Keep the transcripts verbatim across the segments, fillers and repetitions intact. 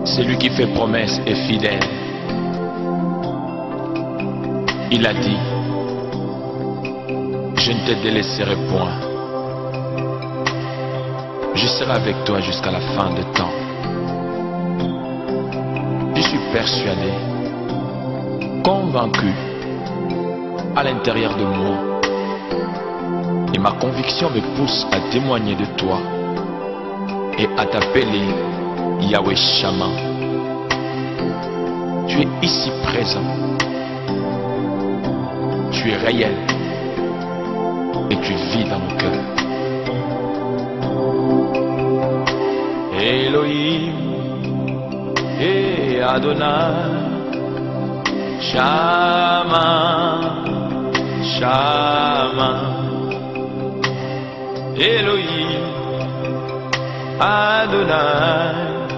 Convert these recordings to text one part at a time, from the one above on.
Celui qui fait promesse est fidèle. Il a dit, je ne te délaisserai point. Je serai avec toi jusqu'à la fin de temps. Je suis persuadé, convaincu à l'intérieur de moi. Et ma conviction me pousse à témoigner de toi et à t'appeler Yahweh Shammah. Tu es ici présent. Tu es réel. Et tu vis dans mon cœur. Elohim et Adonai, Shammah, Shammah. Elohim, Adonai,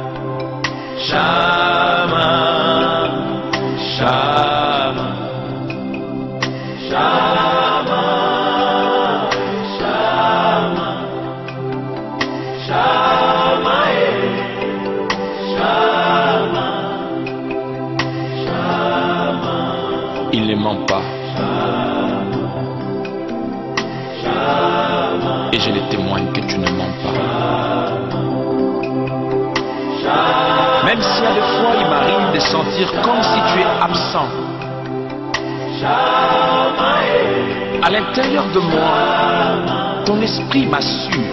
Shammah, Shammah, Shammah, Shammah, Shammah, Shammah, Shammah. Il ne ment pas. Et je les témoigne que tu ne mens pas. Même si à des fois il m'arrive de sentir comme si tu es absent, à l'intérieur de moi, ton esprit m'assure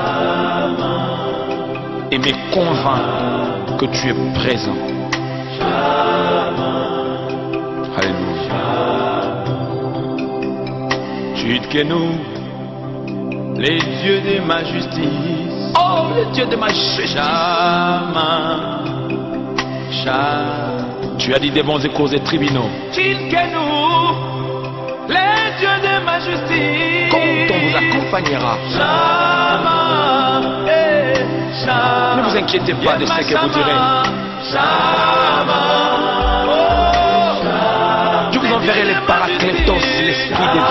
et me convainc que tu es présent. Alléluia. Tzidkenu, les dieux de ma justice. Oh, les dieux de ma justice. Shammah, Shammah. Tu as dit des bons et causés tribunaux. Tzidkenu, les dieux de ma justice. Quand on vous accompagnera. Shammah, eh, Shammah. Ne vous inquiétez pas de ce que vous direz. Shammah, oh, je vous enverrai les paraclétos, l'esprit de vie.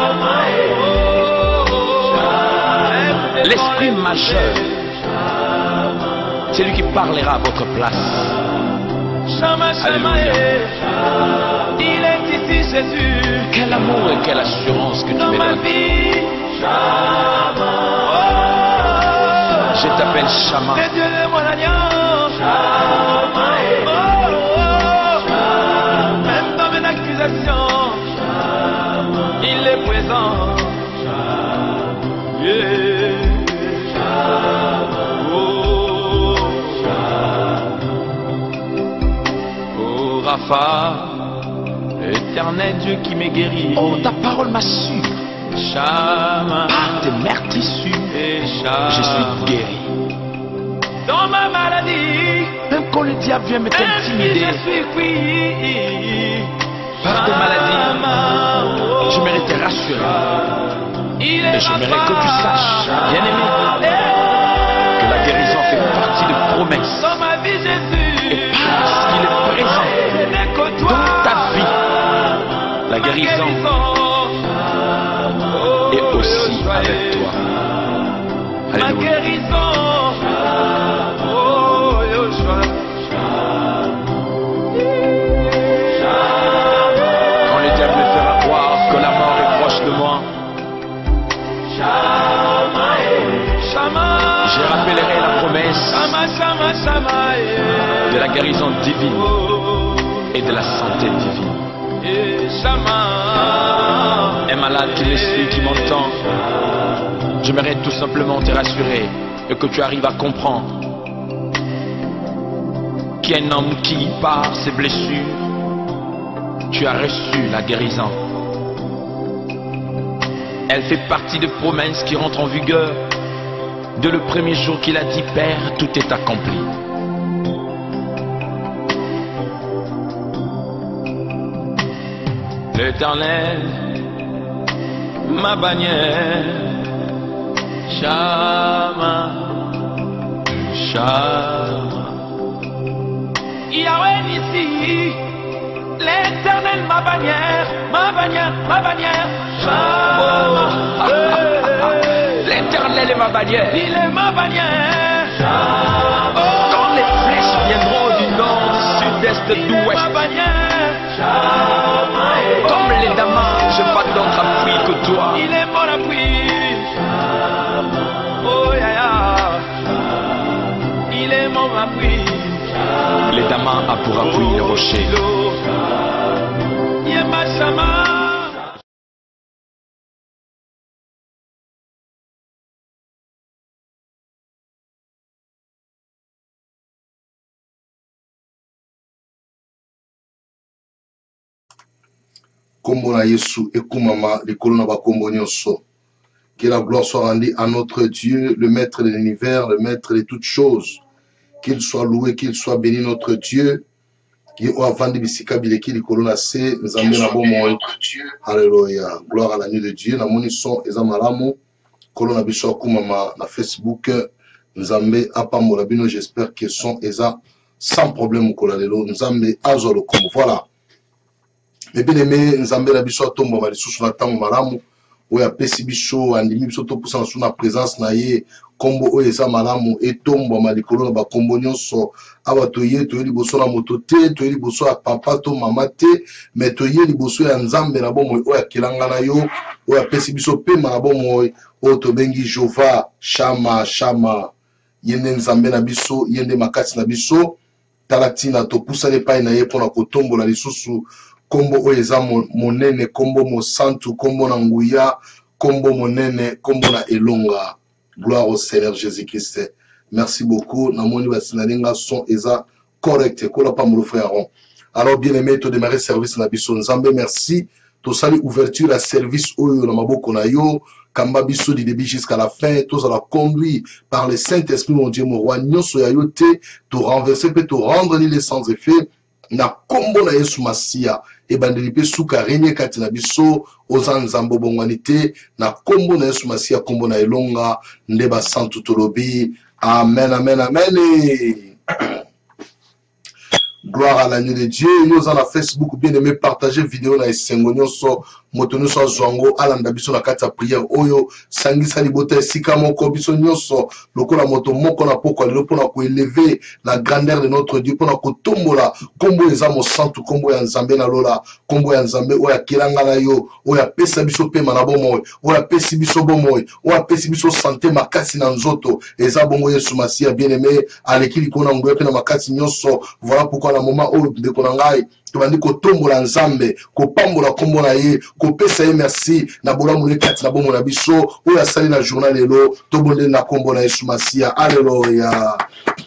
L'esprit majeur, c'est lui qui parlera à votre place. Alléluia. Il est ici Jésus. Quel amour et quelle assurance que tu me donnes. Je t'appelle Shammah. Même dans mes accusations, il est présent. Yeah. Rapha, éternel Dieu qui m'est guéri. Oh, ta parole m'assure. Shammah, par tes meurtrissures, je suis guéri. Dans ma maladie, même quand le diable vient me t'intimider, je suis pris. Par tes maladies, j'aimerais te rassurer. Et j'aimerais que tu saches, bien-aimé, que la guérison fait partie de promesses. Dans ma vie, Jésus. Et parce qu'il est présent dans ta vie, la guérison est aussi avec toi. Alléluia. Quand le diable me fera croire que la mort est proche de moi, je rappellerai la promesse de la guérison divine et de la santé divine. Un malade qui me suit, qui m'entend, j'aimerais tout simplement te rassurer et que tu arrives à comprendre qu'il y a un homme qui, par ses blessures, tu as reçu la guérison. Elle fait partie des promesses qui rentrent en vigueur dès le premier jour qu'il a dit, Père, tout est accompli. L'Éternel, ma bannière, Shammah, Shammah. Yahweh ici, l'Éternel, ma bannière, ma bannière, ma bannière, Shammah. L'Éternel est ma bannière. Il est ma bannière. Oh, quand les flèches viendront du l'Est, d'Ouest. Comme les damans, j'ai pas d'autre appui que toi. Il est mon appui. Oh ya ya. Il est mon appui. Les damans a pour appui le rocher. Yemashama. Kombo na Yesu ekumama likolo na bakombo nyonso. Que la gloire soit rendue à notre Dieu, le maître de l'univers, le maître de toutes choses. Qu'il soit loué, qu'il soit béni notre Dieu. Qui a vendu bisika bileki likolo na se nzambe na bomo. Alléluia. Gloire à la nuit de Dieu. Na moni son eza malamu. Kolo na biso akumama na Facebook. Nzambe apambola bino, j'espère que son eza sans problème kola lelo. Nzambe azo le comme voilà. Mais bien aimé, Nzambe la biso tombo ma lisusu na tango malamu oya pesi biso andimi biso to pusa na présence na ye kombo oyo eza malamu etombo ma likolo na ba kombo nyonso aba to ye to liboso na moto te to liboso ya papa to mama te mais to ye liboso ya Nzambe na bomo oya kilanga na yo oya pesi biso pema na bomo oyo to bengi Jova Shama Shama yende Nzambe na biso yende makasi na biso talatina to pusa le pai na ye pona kotombo la lisusu kombo oeza monene kombo mosantu kombo na nguya kombo monene kombo na elonga. Gloire au Seigneur Jésus-Christ. Merci beaucoup. Namoni basinalinga son eza correct kola pa molo frère. Alors bien aimé to démarrer service na biso Nzambe merci to sali ouverture à service oyo na maboko na yo kamba biso du début jusqu'à la fin tous à la conduit par le Saint-Esprit mon Dieu mon roi nyonso ya yo te to renverser peut to rendre les sans effet na kombo na Yesu Masia ebandeli pe suka renye kati na biso oza nzambo bongwanite na kombo na Yesu Masia kombo na elonga ndeba santu tolobi amen amen amen. Gloire à l'agneau de Dieu. Nous allons Facebook bien aimé partager vidéo na esengo nyonso moto nyonso zwango alanda biso na kati ya prière oyo sangisa libota esika moko biso nyonso lokola moto moko na poko lelo pona ko élever la grandeur de notre Dieu pona ko tombola kombo eza mo santu kombo ya Nzambe na lola kombo ya Nzambe oya kilanga na yo oya pesa biso pema na bomo oya pesi biso bomo oya pesi biso santé makasi na nzoto eza bongo Yesu Masia bien aimé alekili kona ngoyo pe na makasi nyonso. Voilà pourquoi na moment oyo ndeko na ngai tobandi kotombola Nzambe kopambola kombo na ye kopesa ye merci na bolamu le kati na bomo na biso oyo asali na journal lelo tobonde na kombo na Yesu Masia. Alléluia.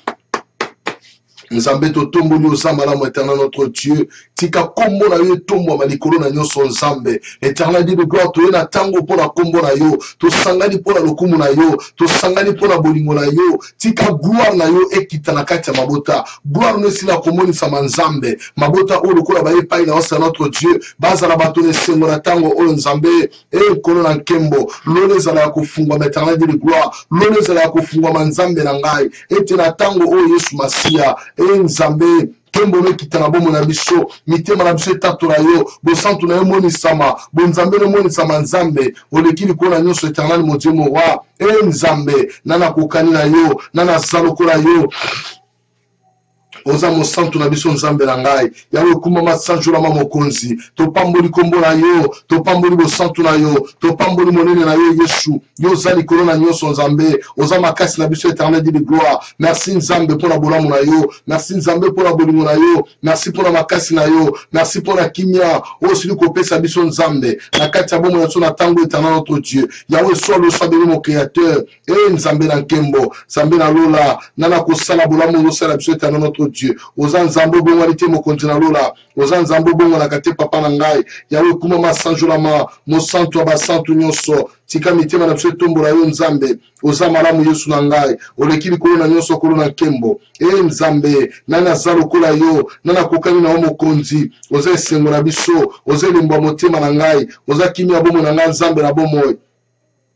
Nzambe to tomboli oza malamu éternel notre Dieu tika kombo na yo tombo ma likolo na nyonso Nzambe éternel dit de gloire to na tango pona kombo na yo to sangani pona lokumu na yo to sangani pona bolingo na yo tika gloire na yo ekita na kati ya mabota gloire no sila komoni sa Nzambe mabota o lokola ba epai na osa notre Dieu baza na bato ne sengo na tango o Nzambe e kono na nkembo lone zala ya kufungwa éternel dit de gloire lone zala ya kufungwa Nzambe na ngai ete na tango o Yesu Masia e Nzambe kembo no kitana bomo na biso mitema na biso etatola yo bo santu na yo moni sama bo Nzambe no moni sama Nzambe olekili kona nyonso éternel mon Dieu mon roi e Nzambe nana kokani na yo nana salokola yo oza mo santu na biso Nzambe na ngai yawe kumama sanjula ma mokonzi to pamboli kombo na yo to pamboli bo santu na yo to pamboli monene na yo Yesu yo zali korona nyonso Nzambe oza makasi na biso éternel de gloire. Merci Nzambe pour la bolamu na yo merci Nzambe pour la bolingo na yo merci pour la makasi na yo merci pour la kimia osili kopesa biso Nzambe na kati ya bomo na tango éternel notre Dieu yawe soit le soit béni mon créateur et Nzambe na nkembo Nzambe na lola nana kosala bolamu no sala biso éternel notre Dieu oza Nzambe bongwanite mokonzi na lola oza Nzambe bongwana kate papa na ngai yawe kumama sanjolama mo santu abasantu nyonso tika mitema na biso tombola yo Nzambe oza malamu Yesu na ngai olekili kolona nyonso kolona nkembo e Nzambe nana zalo kola yo nana kokani na mokonzi oza esengo na biso oza lembo motema na ngai oza kimia bomo na ngai Nzambe na bomo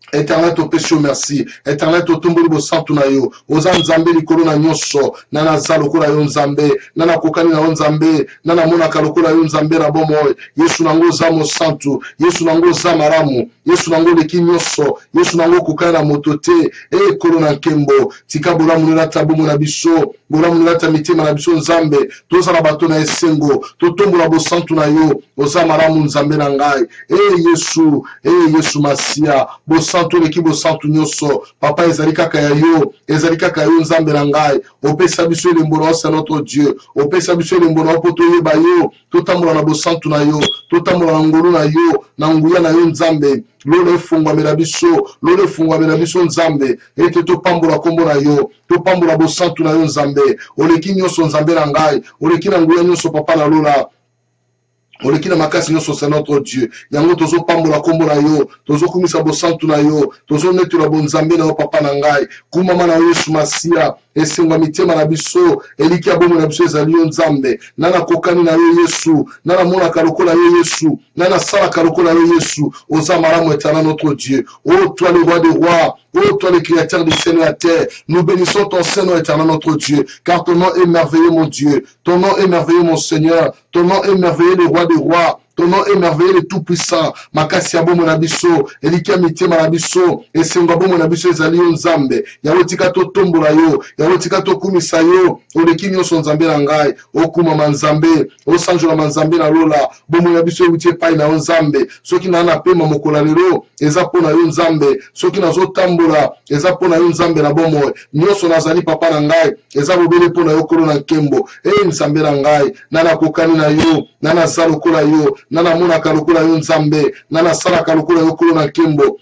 Éternel to péché merci. Éternel to tomboli bo santu na yo. Oza nzambe likolo na nyonso. Nana za lokola yo nzambe. Nana kokani na yo nzambe. Nana monaka lokola yo nzambe na bomoy. Yesu nango za mo santu. Yesu nango za maramu. Yesu nango leki nyonso. Yesu nango kokani na motote. E kolo na nkembo. Tika bola munela tabumu na biso. Bola munela ta mitema na biso nzambe. Toza na bato na esengo. To tombola bo santu na yo. Oza maramu nzambe na ngai. E Yesu. E Yesu masia. Bo santu leki bo santu nyonso. Papa ezali kaka ya yo. Ezali kaka yo nzambe na ngai. Opesa biso elembo na c'est notre Dieu. Opesa biso elembo na poto yeba yo. Totambola na bo santu na yo. Totambola na ngolu na yo. Na nguya na yo nzambe. Lolo efungwamela biso. Lolo efungwamela biso nzambe. Ete topambola kombo na yo. Topambola bo santu na yo nzambe. Oleki nyonso nzambe na ngai. Oleki na nguya nyonso papa na lola. Oleki na makasi nyonso c'est notre Dieu. Yango tozo pambola kombo na yo, tozo kumisa bo santu na yo, tozo netula bo nzambe na yo papa na ngai. Kumama na yo Yesu Masia, esengwa mitema na biso, eliki abomo na biso ezali yo nzambe. Nana kokani na yo Yesu, nana mona lokola yo Yesu, nana sala lokola yo Yesu. Oza maramu éternel notre Dieu. Oh toi le roi des rois, oh toi le créateur du ciel et de la terre, nous bénissons ton Seigneur éternel notre Dieu, car ton nom est merveilleux mon Dieu, ton nom est merveilleux mon Seigneur, ton nom est merveilleux le roi des rois. Ton nom est merveilleux le tout-puissant. Makasi ya bomo na biso, eliki ya mitema na biso, esengo bomo na biso ezali yo nzambe. Yawo tika to tombola yo, yawo tika to kumisa yo, oleki nyonso nzambe na ngai, okuma manzambe, osanjola manzambe na lola, bomo na biso euti epai na yo nzambe. Soki na na pema mokola lelo, eza pona yo nzambe. Soki nazo tambola, eza pona yo nzambe na bomo. Nyonso nazali papa na ngai, eza bobele pona yo kolo na nkembo. E nzambe na ngai, nana kokani na yo, nana zalo kola yo. Nana mona kalukula yo nzambe, nana sala kalukula yo kolo na nkembo.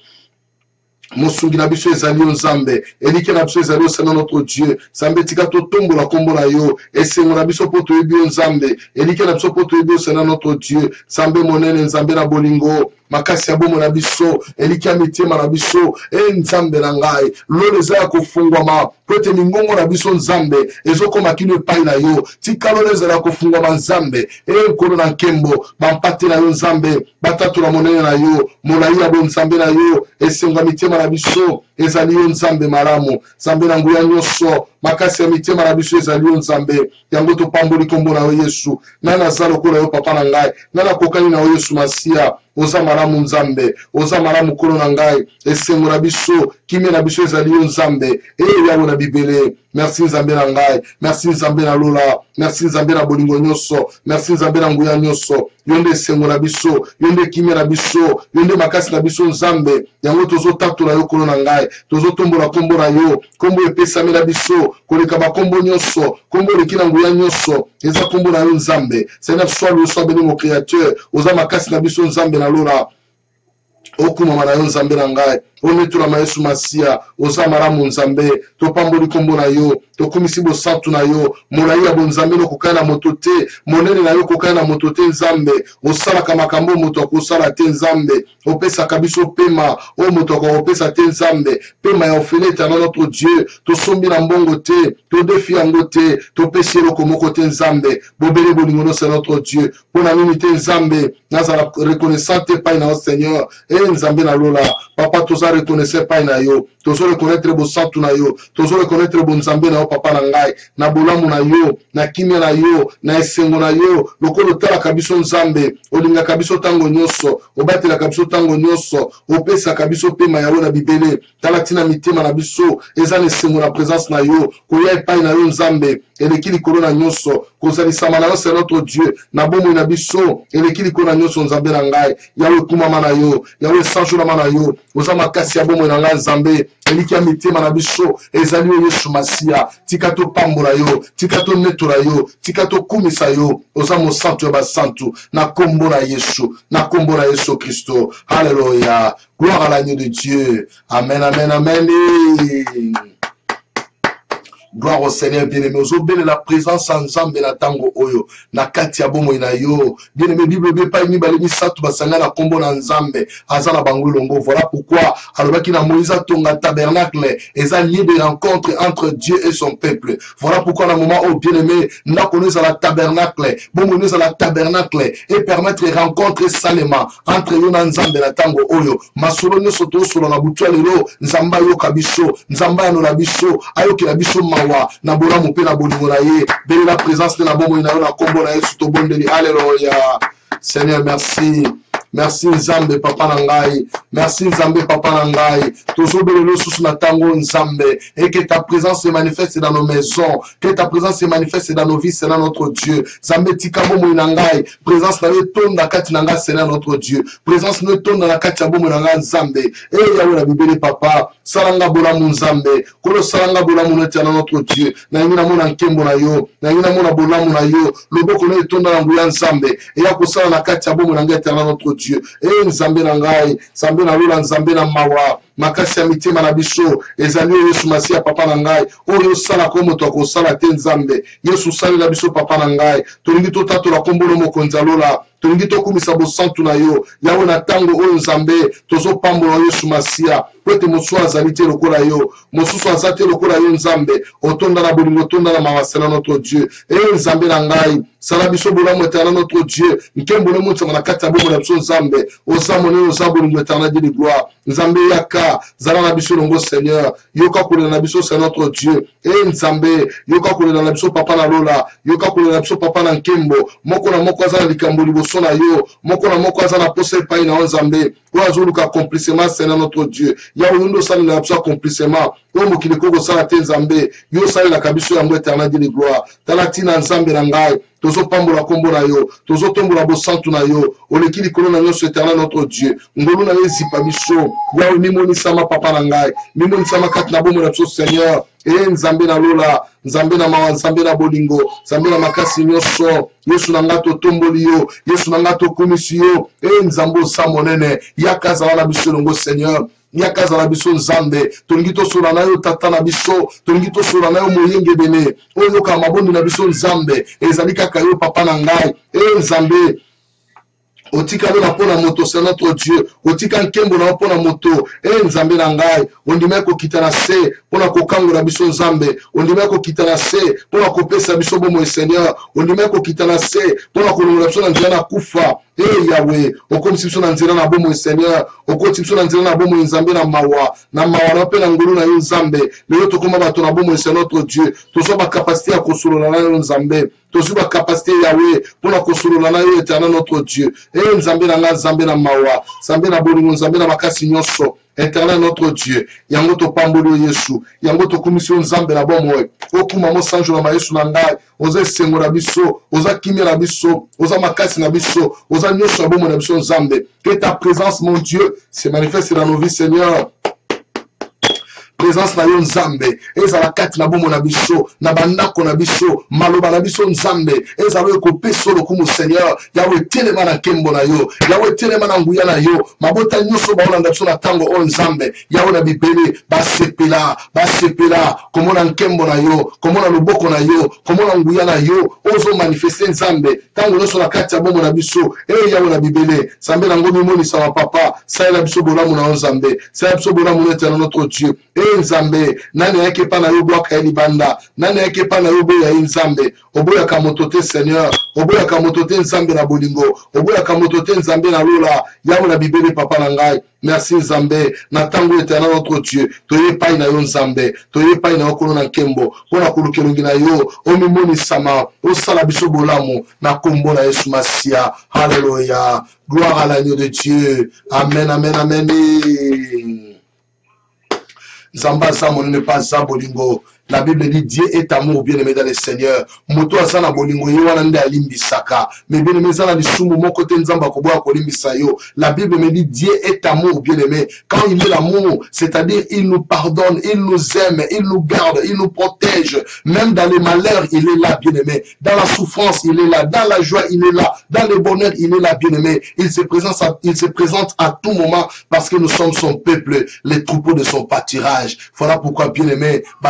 Mosungi na biso ezali yo nzambe, elike na biso ezali yo Seigneur notre Dieu. Nzambe tika to tombola kombo na yo, esengo na biso po toyebi yo nzambe, elike na biso po toyebi yo Seigneur notre Dieu. Nzambe monene, nzambe na bolingo, makasi ya bomo na biso, elike ya mitema na biso, e nzambe na ngai, lolo eza ya kofungwama, po ete mingongo na biso nzambe, ezokoma kino epai na yo, tika lolo eza ya kofungwama nzambe, e nkolo na nkembo, bampate na yo nzambe, batatula monene na yo, molai ya bo nzambe na yo, esengo ya mitema na biso, ezali yo nzambe maramu, nzambe na nguya nyonso, makasi ya mitema na biso ezali yo nzambe, yango topamboli kombo na yo Yesu, nana za lokola yo papa na ngai, nana kokani na yo Yesu Masia. Oza maramu nzambe, oza maramu kolo na ngai, esengo na biso, kimia na biso ezali yo nzambe, e yawo na bibele. Merci nzambe na ngai, merci nzambe na lola, merci nzambe na bolingo nyonso, merci nzambe na nguya nyonso, yonde esengo na biso, yonde kimia na biso, yonde makasi na biso nzambe, yango tozo tatola yo kolo na ngai, tozo tombola kombo na yo, kombo epesami na biso, koleka bakombo nyonso, kombo leki na nguya nyonso, eza kombo na yo nzambe. Seigneur, sois loué, sois béni mon créateur, oza makasi na biso nzambe na lola. Okuma na yo nzambe na ngai, onetula ma Yesu Masia, oza maramu nzambe, topamboli kombo na yo, tokumisi bo santu na yo, molai ya bo nzambe no kokana moto te, monene na yo kokana moto te nzambe, osalaka makambo moto akosala te nzambe, opesaka biso pema, o moto akopesa te nzambe, pema ya ofele éternel notre Dieu, tosombi na mbongo te, todefi yango te, topesi eloko moko te nzambe, bobele bolingo no c'est notre Dieu, pona nini te nzambe, nazala reconnaissant te pai na yo Seigneur, e nzambe na lola, papa toza reconnaissant pai na yo, tozo reconnaître bo santu na yo, tozo reconnaître bo nzambe na yo papa na ngai, na bolamu na yo, na kimia na yo, na esengo na yo, lokolo talaka biso nzambe, olingaka biso tango nyonso, obatelaka biso tango nyonso, opesaka biso pema ya yo na bibele, tala tina mitema na biso, eza na esengo na présence na yo, koya epai na yo nzambe, eleki likolo na nyonso, kozalisama na yo c'est notre Dieu, na bomoi na biso, eleki likolo na nyonso nzambe na ngai, yawe ekumama na yo, yawe esanjolama na yo, oza makasi ya bomoi na ngai nzambe, eliki ya mitema na biso, ezali yo Yesu Masia, tika to pambola yo, tika to netola yo, tika to kumisa yo, oza mosantu ya basantu, na kombo na Yesu, na kombo na Yesu Christo, Alléluia, gloire à l'agneau de Dieu, amen, amen, amen. Gloire au Seigneur, bien-aimé. Ozobele la présence ensemble na tango oyo. Na kati ya bomo ina yo. Bien-aimé, Bible be pa ni balemi satu basanga na kombo na nzambe. Azala bango longo. Voilà pourquoi, alobaki na Moïse tonga tabernacle. Eza lieu de rencontre entre Dieu et son peuple. Voilà pourquoi, na moment où, bien-aimé, na connaissons la tabernacle. Bomo nous à la tabernacle. Et permettre rencontre salement entre yo na nzambe na tango oyo. Masolo nyo soto solo na butua lelo. Nzamba yo kabiso. Nzamba ya no la biso. Ayo ki la biso ma na bola mo pe na bolingo na ye belle la présence de la bombe na yo na kombo na Yesu to bondeli. Alléluia. Seigneur, merci. Merci Nzambe papa nangai. Merci Nzambe papa nangai. Toujours belelo sous na tango Nzambe. Et que ta présence se manifeste dans nos maisons. Que ta présence se manifeste dans nos vies, Seigneur notre Dieu. Nzambe tikabo mo nangai. Présence na yo tonda kati nanga, Seigneur notre Dieu. Présence no tonda na kati ya bomo nanga Nzambe. Et yawe na bibeli papa. Salanga bola mu Nzambe. Kolo salanga bola mu Seigneur notre Dieu. Na ngina mo na nkembo na yo. Na ngina mo na bola mu na yo. Loboko no tonda na nguya Nzambe. Et ya kosala na kati ya bomo nanga Seigneur notre Dieu. Et Nzambe na ngai, Nzambe na lula, Nzambe na mawa, makasi ya mitima na biso, ezali Yesu Masiya papa na ngai, oyo sala ko moto akosala te Nzambe, Yesu sali na biso papa na ngai, tolingi totatola kombolo mokonzi alola, tolingi tokumisa bosantu na yo, yawe na tango oyo Nzambe, tozopambola Yesu Masiya, kwete mosusu azali te lokola yo, mosusu aza te lokola yo Nzambe, otonda na bolingo, otonda na mawasela notre Dieu, et Nzambe na ngai, sala biso bolamu éternel notre Dieu, nkembo ne mutsama na kati ya bomo na biso Nzambe, oza monene oza bolingo éternel de gloire, Nzambe yaka, zala na biso longo Seigneur, yoka kolela na biso c'est notre Dieu, et Nzambe, yoka kolela na biso papa na lola, yoka kolela na biso papa na nkembo, moko na moko aza na likambo liboso na yo, moko na moko aza na posa epai na Nzambe, oyo azoluka accomplissement Seigneur notre Dieu, yawe yondo salela na biso accomplissement, oyo mokili koko sala te Nzambe, yo salelaka biso yango éternel de gloire, tala tina Nzambe na ngai, tozo pambola kombo na yo, tozo tombola bosantu na yo, oleki likolo na nyonso éternel notre Dieu, ngolu na yo ezipa biso, yawe mimonisama papa na ngai, mimonisama kati na bomo na biso Seigneur, e Nzambe na lola, Nzambe na mawa, Nzambe na bolingo, Nzambe na makasi nyonso, Yesu na nga totomboli yo, Yesu na nga tokumisi yo, e Nzambe osa monene, yaka zala na biso longo Seigneur, yaka zala biso Nzambe, tolingi tosola na yo tata na biso, tolingi tosola na yo moyenge bene, oyo yoka mabondi na biso Nzambe, ezali kaka yo papa na ngai, e Nzambe, otika lo na pona moto c'est notre Dieu, otika nkembo na pona moto, e Nzambe na ngai, ondima ko kitana se, pona ko kangola biso Nzambe, ondima ko kitana se, pona ko pesa biso bomo Seigneur, ondima ko kitana se, pona ko longola biso na nzela na kufa, e Yahweh, okomisi biso na nzela na bomo Seigneur, okomisi biso na nzela na bomo Nzambe na mawa, na mawa na pe na ngulu na yo Nzambe, lelo tokoma bato na bomo c'est notre Dieu, tozo ba capacité ya kosolola na yo Nzambe, tozo ba capacité Yahweh, pona kosolola na yo éternel notre Dieu, e Nzambe na nga Nzambe na mawa, Nzambe na bolingo, Nzambe na makasi nyonso, éternel notre Dieu, yango to pambolo Yesu, yango to commission Nzambe na bomo, okuma mo sanjo na Yesu na ngai, oza sengo na biso, oza kimia na biso, oza makasi na biso, oza nyonso na bomo na biso Nzambe, que ta présence mon Dieu se manifeste dans nos vies Seigneur. Présence na yo Nzambe, ezala kati na bomo na biso, na bandako na biso, maloba na biso Nzambe, ezala yo kopeso lokumu Seigneur, yawe telema na kembo na yo, yawe telema na nguya na yo, mabota nyonso baolanda biso na tango o Nzambe, yawe na bibele, basepela, basepela, komona nkembo na yo, komona loboko na yo, komona nguya na yo, ozo manifeste Nzambe, tango nyonso na kati ya bomo na biso, e yawe na bibele, Nzambe na ngomi moni sa papa, saela biso bolamu na Nzambe, saela biso bolamu na éternel notre Dieu. Nzambe, nani yake pa na yo bwaka ya libanda, nani yake pa na yo boya Nzambe, oboya kamotote Seigneur, oboya kamotote Nzambe na bolingo, oboya kamotote Nzambe na lola, yawe na bibele papa na ngai, merci Nzambe, na tango éternel notre Dieu, toye pai na yo Nzambe, toye pai na yo kono na nkembo, pona kulukelungi na yo, omimoni sama, osala biso bolamu, na kombo na Yesu Masiya, Alléluia, gloire à l'agneau de Dieu, amen, amen, amen. Zamba za monene pas za bolingo. La Bible dit Dieu est amour, bien-aimé dans le Seigneur. Moto azana bolingo yo wana nde alimbisaka. Mais bien-aimé zana lisumu mon côté nzamba koboya kolimbisa yo. La Bible me dit Dieu est amour, bien-aimé. Quand il est l'amour, c'est-à-dire il nous pardonne, il nous aime, il nous garde, il nous protège. Même dans les malheurs, il est là, bien-aimé. Dans la souffrance, il est là. Dans la joie, il est là. Dans le bonheur, il est là, bien-aimé. Il se présente à, il se présente à tout moment parce que nous sommes son peuple, les troupeaux de son pâturage. Voilà pourquoi, bien-aimé, banda kolele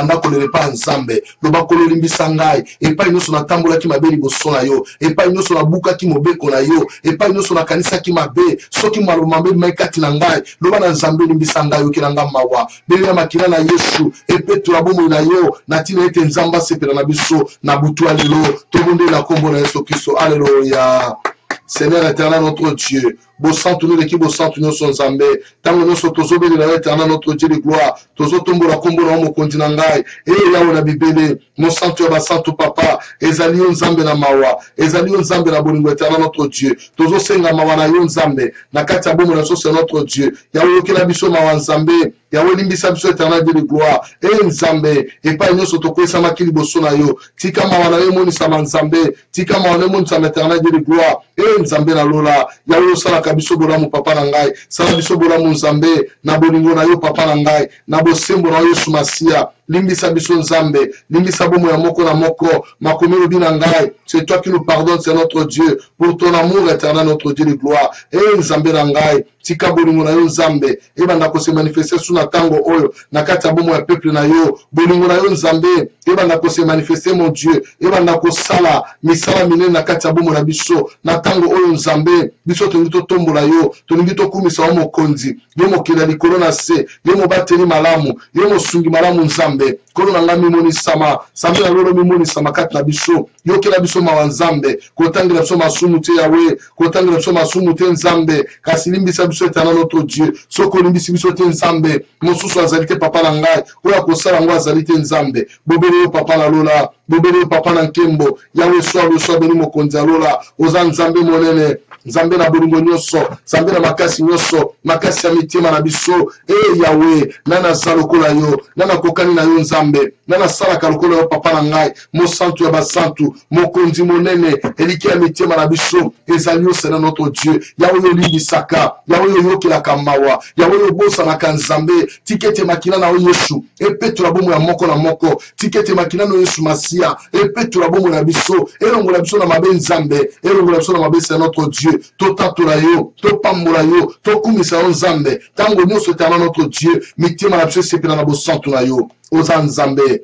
epa nzambe loba kolo limbisa ngai epa nyonso natambolaki mabe liboso na yo epa nyonso nabukaki mobeko na yo epa nyonso nakanisaki mabe soki maloba mabe mai kati na ngai loba na nzambe limbisa ngai yokela nga mawa belela makila na Yesu epetola bomoi na yo na ntina ete nzambe asepela na biso na butu ya lelo tobondela kombo na Yesu Kristo. Alléluia. Seigneur éternel notre Dieu, beau santu nous l'équipe beau santu nous sommes zambé tango nous sommes tous obéis de l'éternel notre Dieu de gloire tous autombo la kombo na mo continent ngai et là on a bibélé mon santu ba santu papa ezali nzambe na mawa ezali nzambe na bolingo éternel notre Dieu tous osenga mawa na yo nzambe na kati ya bomo na so c'est notre Dieu yawo yokela biso mawa nzambe yawo limbisa biso éternel de gloire et nzambe et pas nyonso tokwesa makili boso na yo tika mawa na yo moni sama nzambe tika mawa na moni sama éternel de gloire et nzambe na lola yawo sala kabiso bolamu papa na ngai sala biso bolamu nzambe na bolingo na yo papa na ngai na bosembo na Yesu Masia limbisa biso nzambe limbisa bomo ya moko na moko makomi lobi na ngai c'est toi qui nous pardonnes c'est notre Dieu pour ton amour éternel notre Dieu de gloire et nzambe na ngai tika bolingo na yo nzambe e banda ko se manifester sous na tango oyo na kati ya bomo ya peuple na yo bolingo na yo nzambe e banda ko se manifester mon Dieu e banda ko sala misala minene na kati ya bomo na biso na tango oyo nzambe biso tolingi totombola yo tolingi tokumisa wa mokonzi yo mokila likolo na se yo mobateli malamu yo mosungi malamu nzambe kono na ngami moni sama sambe na lolo mimoni sama kati na biso yo kila biso mawa nzambe kotangela biso masumu te yawe kotangela biso masumu te nzambe kasi limbisa biso éternel notre Dieu soko limbisi biso te nzambe mosusu azali te papa na ngai oya kosala ngo azali te nzambe bobele yo papa na lola bobele yo papa na nkembo yawe soa lo soa beni mokonzi alola oza nzambe monene nzambe na bolingo nyonso nzambe na makasi nyonso makasi ya mitima na biso e yawe nana za lokola yo nana kokani na yo nzambe nana salaka lokola yo papa na ngai mosantu ya basantu mokonzi monene eliki ya mitima na biso ezali yo sena notre Dieu yawe yo limbisaka yawe yo yokelaka mawa yawe yo bosanaka nzambe tikete makina na yo Yesu epetola bomo ya moko na moko tikete makina na Yesu Masia epetola bomo na biso elongola biso na mabe nzambe elongola biso na mabe sena notre Dieu totatola yo topambola yo tokumisa yo nzambe tango nyonso éternel notre Dieu mitima na biso esepela na bosantu na yo oza nzambe.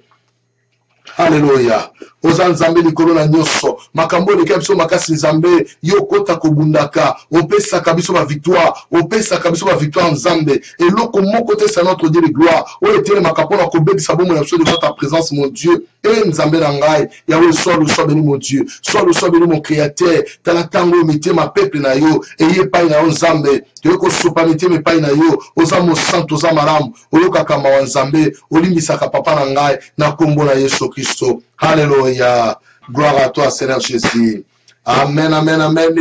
Alléluia. Oza nzambe likolo na nyonso makambo eleki biso makasi nzambe yo kota kobundaka opesaka biso ba victoire opesaka biso ba victoire nzambe eloko moko te c'est notre Dieu de gloire oyo etelemaka mpona kobebisa bomo na biso devant ta présence mon Dieu e nzambe na ngai yawe sois le sois béni mon Dieu sois le sois béni mon créateur tala tango oyo mitema peuple na yo eye epai na yo nzambe toyei kosopa mitema epai na yo oza mosantu oza malamu oyokaka mawa nzambe olimbisaka papa na ngai na kombo na Yesu Kristo. Alléluia. Gloire à toi, Seigneur Jésus. Amen, amen, amen.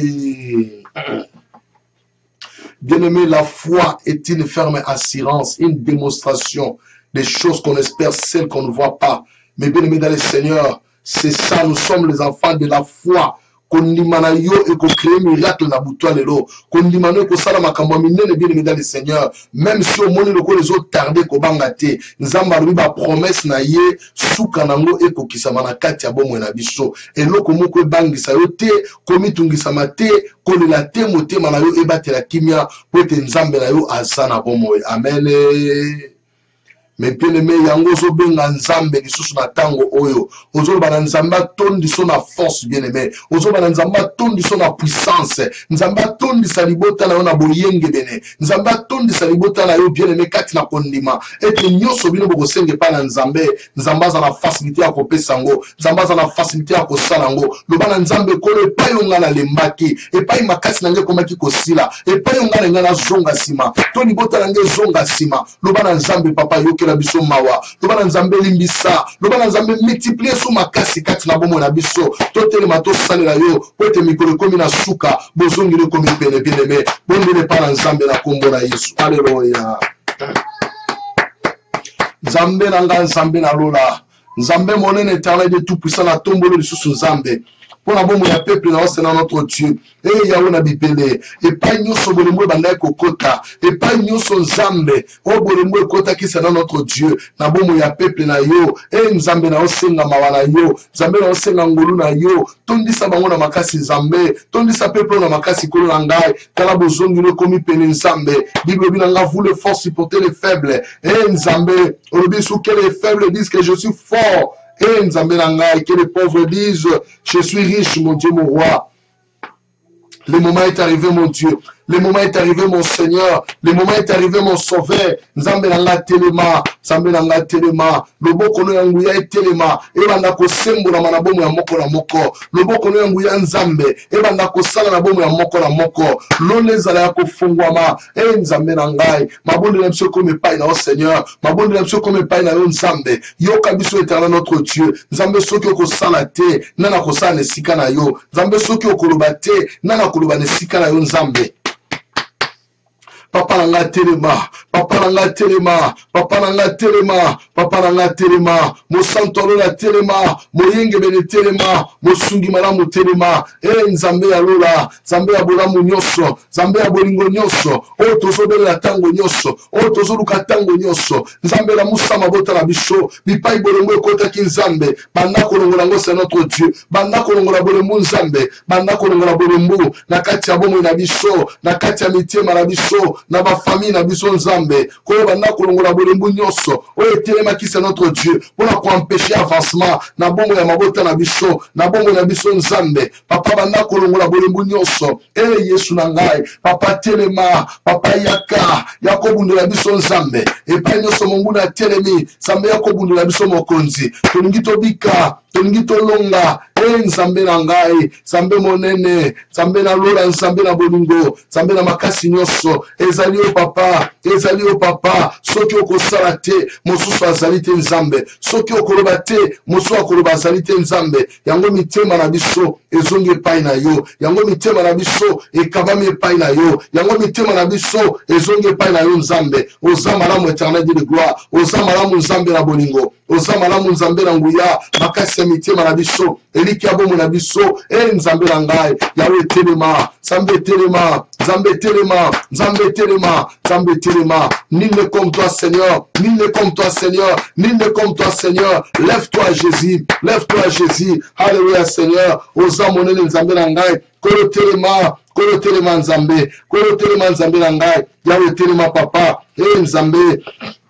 Bien-aimé, la foi est une ferme assurance, une démonstration des choses qu'on espère, celles qu'on ne voit pas. Mais bien-aimé dans le Seigneur, c'est ça, nous sommes les enfants de la foi. Kondimana yo et ko créer miracle na buto lelo kondimana ko sala makambo minene bien dans le Seigneur même si au monde loko les autres tardé ko bangate nzamba rubi ba promesse na ye suka nango e ko kisama na kati ya bomo na biso et loko moko bangisa yo te komitungisa mate ko lela te motema na yo e batela kimia po te nzambe na yo azana bomo. Amen. Mais bien aimé yango zo benga nzambe lisusu na tango oyo ozo bana nzamba tondi so na force bien aimé ozo bana nzamba tondi so na puissance nzamba tondi sa libota na yo na boyenge bene nzamba tondi sa libota na yo bien aimé kati na kondima ete nyoso bino boko senge pa na nzambe nzamba za na facilité ya kopesa ngo nzamba za na facilité ya kosala ngo lobana nzambe kolo epai yonga na lembaki epai makasi na nge komaki kosila epai yonga na nga na zonga sima to libota na nge zonga sima lobana nzambe papa yoke la biso mawa lobana nzambe limbisa lobana nzambe multiplier sous makasi kati na bomo na biso totelema tosalela yo po ete mikolo komi na suka bozongile komi pene bien aimé bondele pa na nzambe na kombo na Yesu. Alléluia. Nzambe na nga nzambe na lola nzambe monene éternel de tout puissant na tombolo lisusu nzambe pour la bombe ya peuple na c'est notre Dieu et ya ona bipele et pas nyoso bolembo banda kokota et pas nyoso nzambe o bolembo ekota ki c'est notre Dieu na bombe ya peuple na yo et nzambe na osenga mawana yo nzambe na osenga ngolu na yo tondisa bango na makasi nzambe tondisa peuple na makasi kolo na ngai kala bozongi no komi pene nzambe Bible bi na nga vous les forts supporter les faibles et nzambe olobi sou que les faibles disent que je suis fort et nzambe na ngai que les pauvres disent je suis riche mon Dieu mon roi. Le moment est arrivé mon Dieu. Le moment est arrivé mon Seigneur. Le moment est arrivé mon Sauveur. Nzambe nanga telema, Nzambe nanga telema. Loboko no yanguya etelema. Ebanda ko sembola na bomo ya moko na moko. Loboko no yanguya Nzambe. Ebanda ko sala na bomo ya moko na moko. Lolezala ya kofungwama. E Nzambe nangai. Mabonde na biso comme epai na o Seigneur. Mabonde na biso comme epai na yo Nzambe. Yoka biso éternel notre Dieu. Nzambe soki okosala te, nana kosala na esika na yo. Nzambe soki okoloba te, nana koloba na esika na yo Nzambe. Papa nanga telema, papa nanga telema, papa nanga telema, papa nanga telema, mo santoro la telema, mo yenge bene telema, mo sungi malamu telema, e nzambe ya lola, nzambe ya bolamu nyoso, nzambe ya bolingo nyoso, o tozo bele la tango nyoso, o tozo luka tango nyoso, nzambe la musa mabota la bisho, bipai bolongo ekota ki nzambe, banda kolongola ngo c'est notre Dieu, banda kolongola bolembu nzambe, banda kolongola bolembu, na kati ya bomo na bisho, na kati ya mitema na bisho, na ba famille na biso nzambe ko banda kolongola bolembu nyoso o etelema ki c'est notre Dieu pour ko empêcher avancement na bongo ya mabota na biso na bongo na biso nzambe papa banda kolongola bolembu nyoso e Yesu na ngai papa telema papa yaka yakobundela biso nzambe e pa nyoso mongu na telemi nzambe yakobundela biso mokonzi tolingi tobika tolingi tolonga e nzambe na ngai nzambe monene nzambe na lola nzambe na bolingo nzambe na makasi nyoso ezali o papa ezali o papa soki okosala te mosusu azali te nzambe soki okoloba te mosusu akoloba azali te nzambe yango mitema na biso ezongi epai na yo yango mitema na biso ekabami epai na yo yango mitema na biso ezongi epai na yo nzambe oza malamu éternel de gloire oza malamu nzambe na bolingo oza malamu nzambe na nguya makasi ya mitema na biso eliki ya bomo na biso e nzambe na ngai yawe telema nzambe telema nzambe telema nzambe telema nzambe telema nul n'est comme toi Seigneur nul n'est comme toi Seigneur nul n'est comme toi Seigneur lève-toi Jésus lève-toi Jésus alléluia Seigneur oza monene nzambe na ngai kolo telema kolo telema nzambe kolo telema nzambe na ngai yawe telema papa e nzambe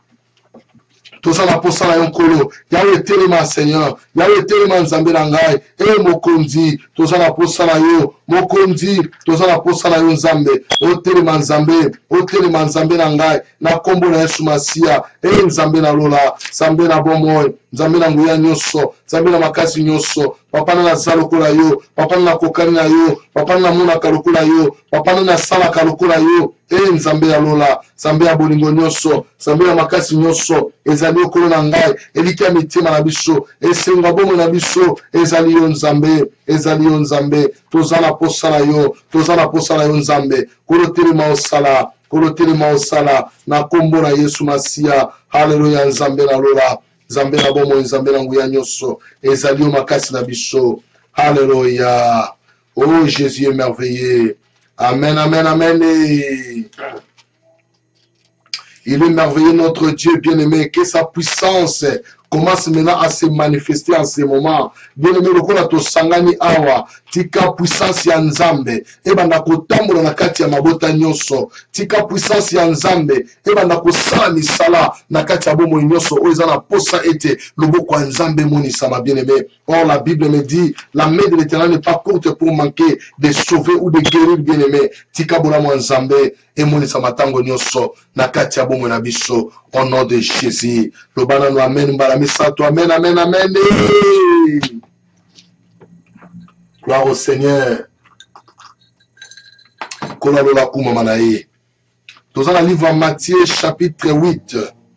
tozala posala yo nkolo yawe telema Seigneur yawe telema nzambe na ngai e mokonzi tozala posala yo mokonzi tozala posala yo nzambe o telema nzambe o telema nzambe na ngai na kombo na Yesu Masia e nzambe na lola nzambe na bomoi nzambe na nguya nyonso nzambe na makasi nyonso papa na naza lokola yo papa na kokani na yo papa na monaka lokola yo papa na nasalaka lokola yo e nzambe ya lola nzambe ya bolingo nyonso nzambe ya makasi nyonso ezali okolo na ngai eliki ya mitema na biso esenga bomo na biso ezali yo nzambe ezali yo nzambe tozala posala yo tozala posala yo nzambe kolo telema osala kolo telema osala na kombo na Yesu Masia haleluya nzambe na lola nzambe na bomo nzambe na nguya nyonso ezali yo makasi na biso haleluya oh Jésus est merveilleux amen amen amen et... il est merveilleux notre Dieu bien-aimé que sa puissance commence maintenant à se manifester en ce moment. Bien-aimé, lokola to sangani awa, tika puissance ya nzambe, ebanda kotambola na kati ya mabota nyonso, tika puissance ya nzambe, ebanda kosala misala na kati ya bomo nyonso, o ezana posa ete loboko ya nzambe monisama bien-aimé. Or la Bible me dit, la main de l'Éternel n'est pas courte pour manquer de sauver ou de guérir bien-aimé. Tika bolamo nzambe, e monisama tango nyonso na kati ya bomo na biso, au nom de Jésus. Le banano amen, mbalamisato amen, amen, amen. Gloire au Seigneur. Kolalola kuma manaye. Nous allons livre Matthieu chapitre huit.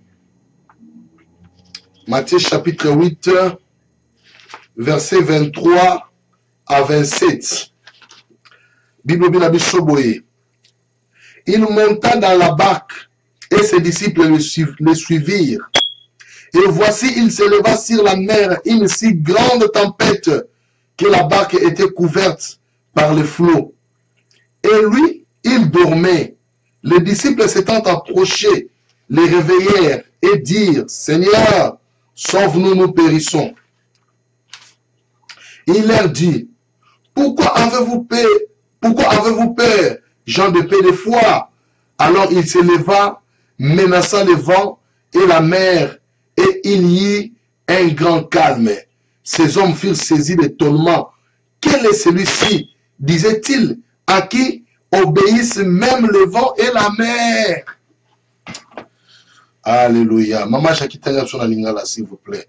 Matthieu chapitre huit, verset vingt-trois à vingt-sept. Bible Bina Bishoboye. Il monta dans la barque et ses disciples le, suiv le suivirent. Et voici, il s'éleva sur la mer une si grande tempête que la barque était couverte par les flots. Et lui, il dormait. Les disciples s'étant approchés, les réveillèrent et dirent, Seigneur, sauve-nous, nous périssons. Il leur dit, pourquoi avez-vous peur, pourquoi avez-vous peur, gens de peu de foi? Alors il se leva, menaçant le vent et la mer, et il y eut un grand calme. Ces hommes furent saisis d'étonnement. Quel est celui-ci, disait-il, à qui obéissent même le vent et la mer? Alléluia. Maman Chakitanga sur la lingala, s'il vous plaît.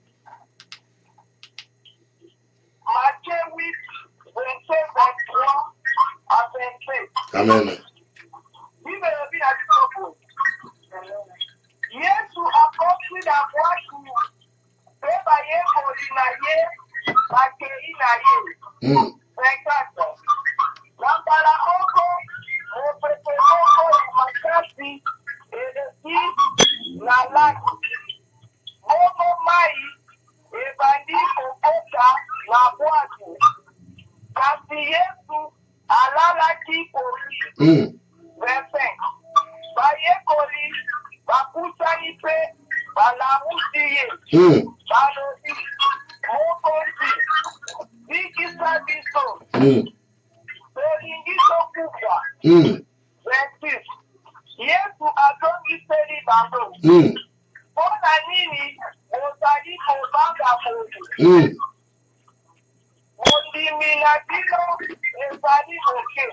Matthieu huit, verset vingt-trois à vingt-sept. Amen. Yesu akosi na watu beba ye kolina ye bakei na ye. vingt-quatre. Lambala oko mopepe oko ya makasi eleki na laki. Momo mai ebandi kokota na bwatu. Kasi Yesu alalaki koli. vingt-cinq. Baye koli bakusani pe balamusi ye. Balobi mokosi bikisa biso. Tolingi tokufa. vingt-six. Yesu azongiseli bango. Mpona nini ozali kobanga moto? Mondimi na bino ezali moke.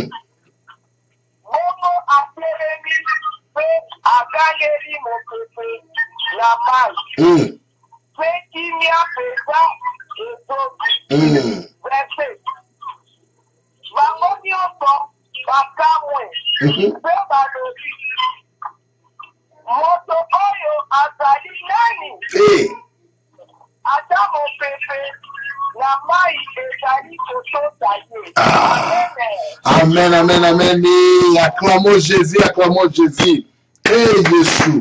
Momo atelemi pe agangeli mopepe na mai. Pe kimia peza ezobi. vingt-sept. Bango nyonso bakamwe pe balobi moto oyo azali nani? Ata mopepe na mai ezali kotota ye. Amen, amen, amen. Acclamons Jésus, acclamons Jésus. Hey Jésus.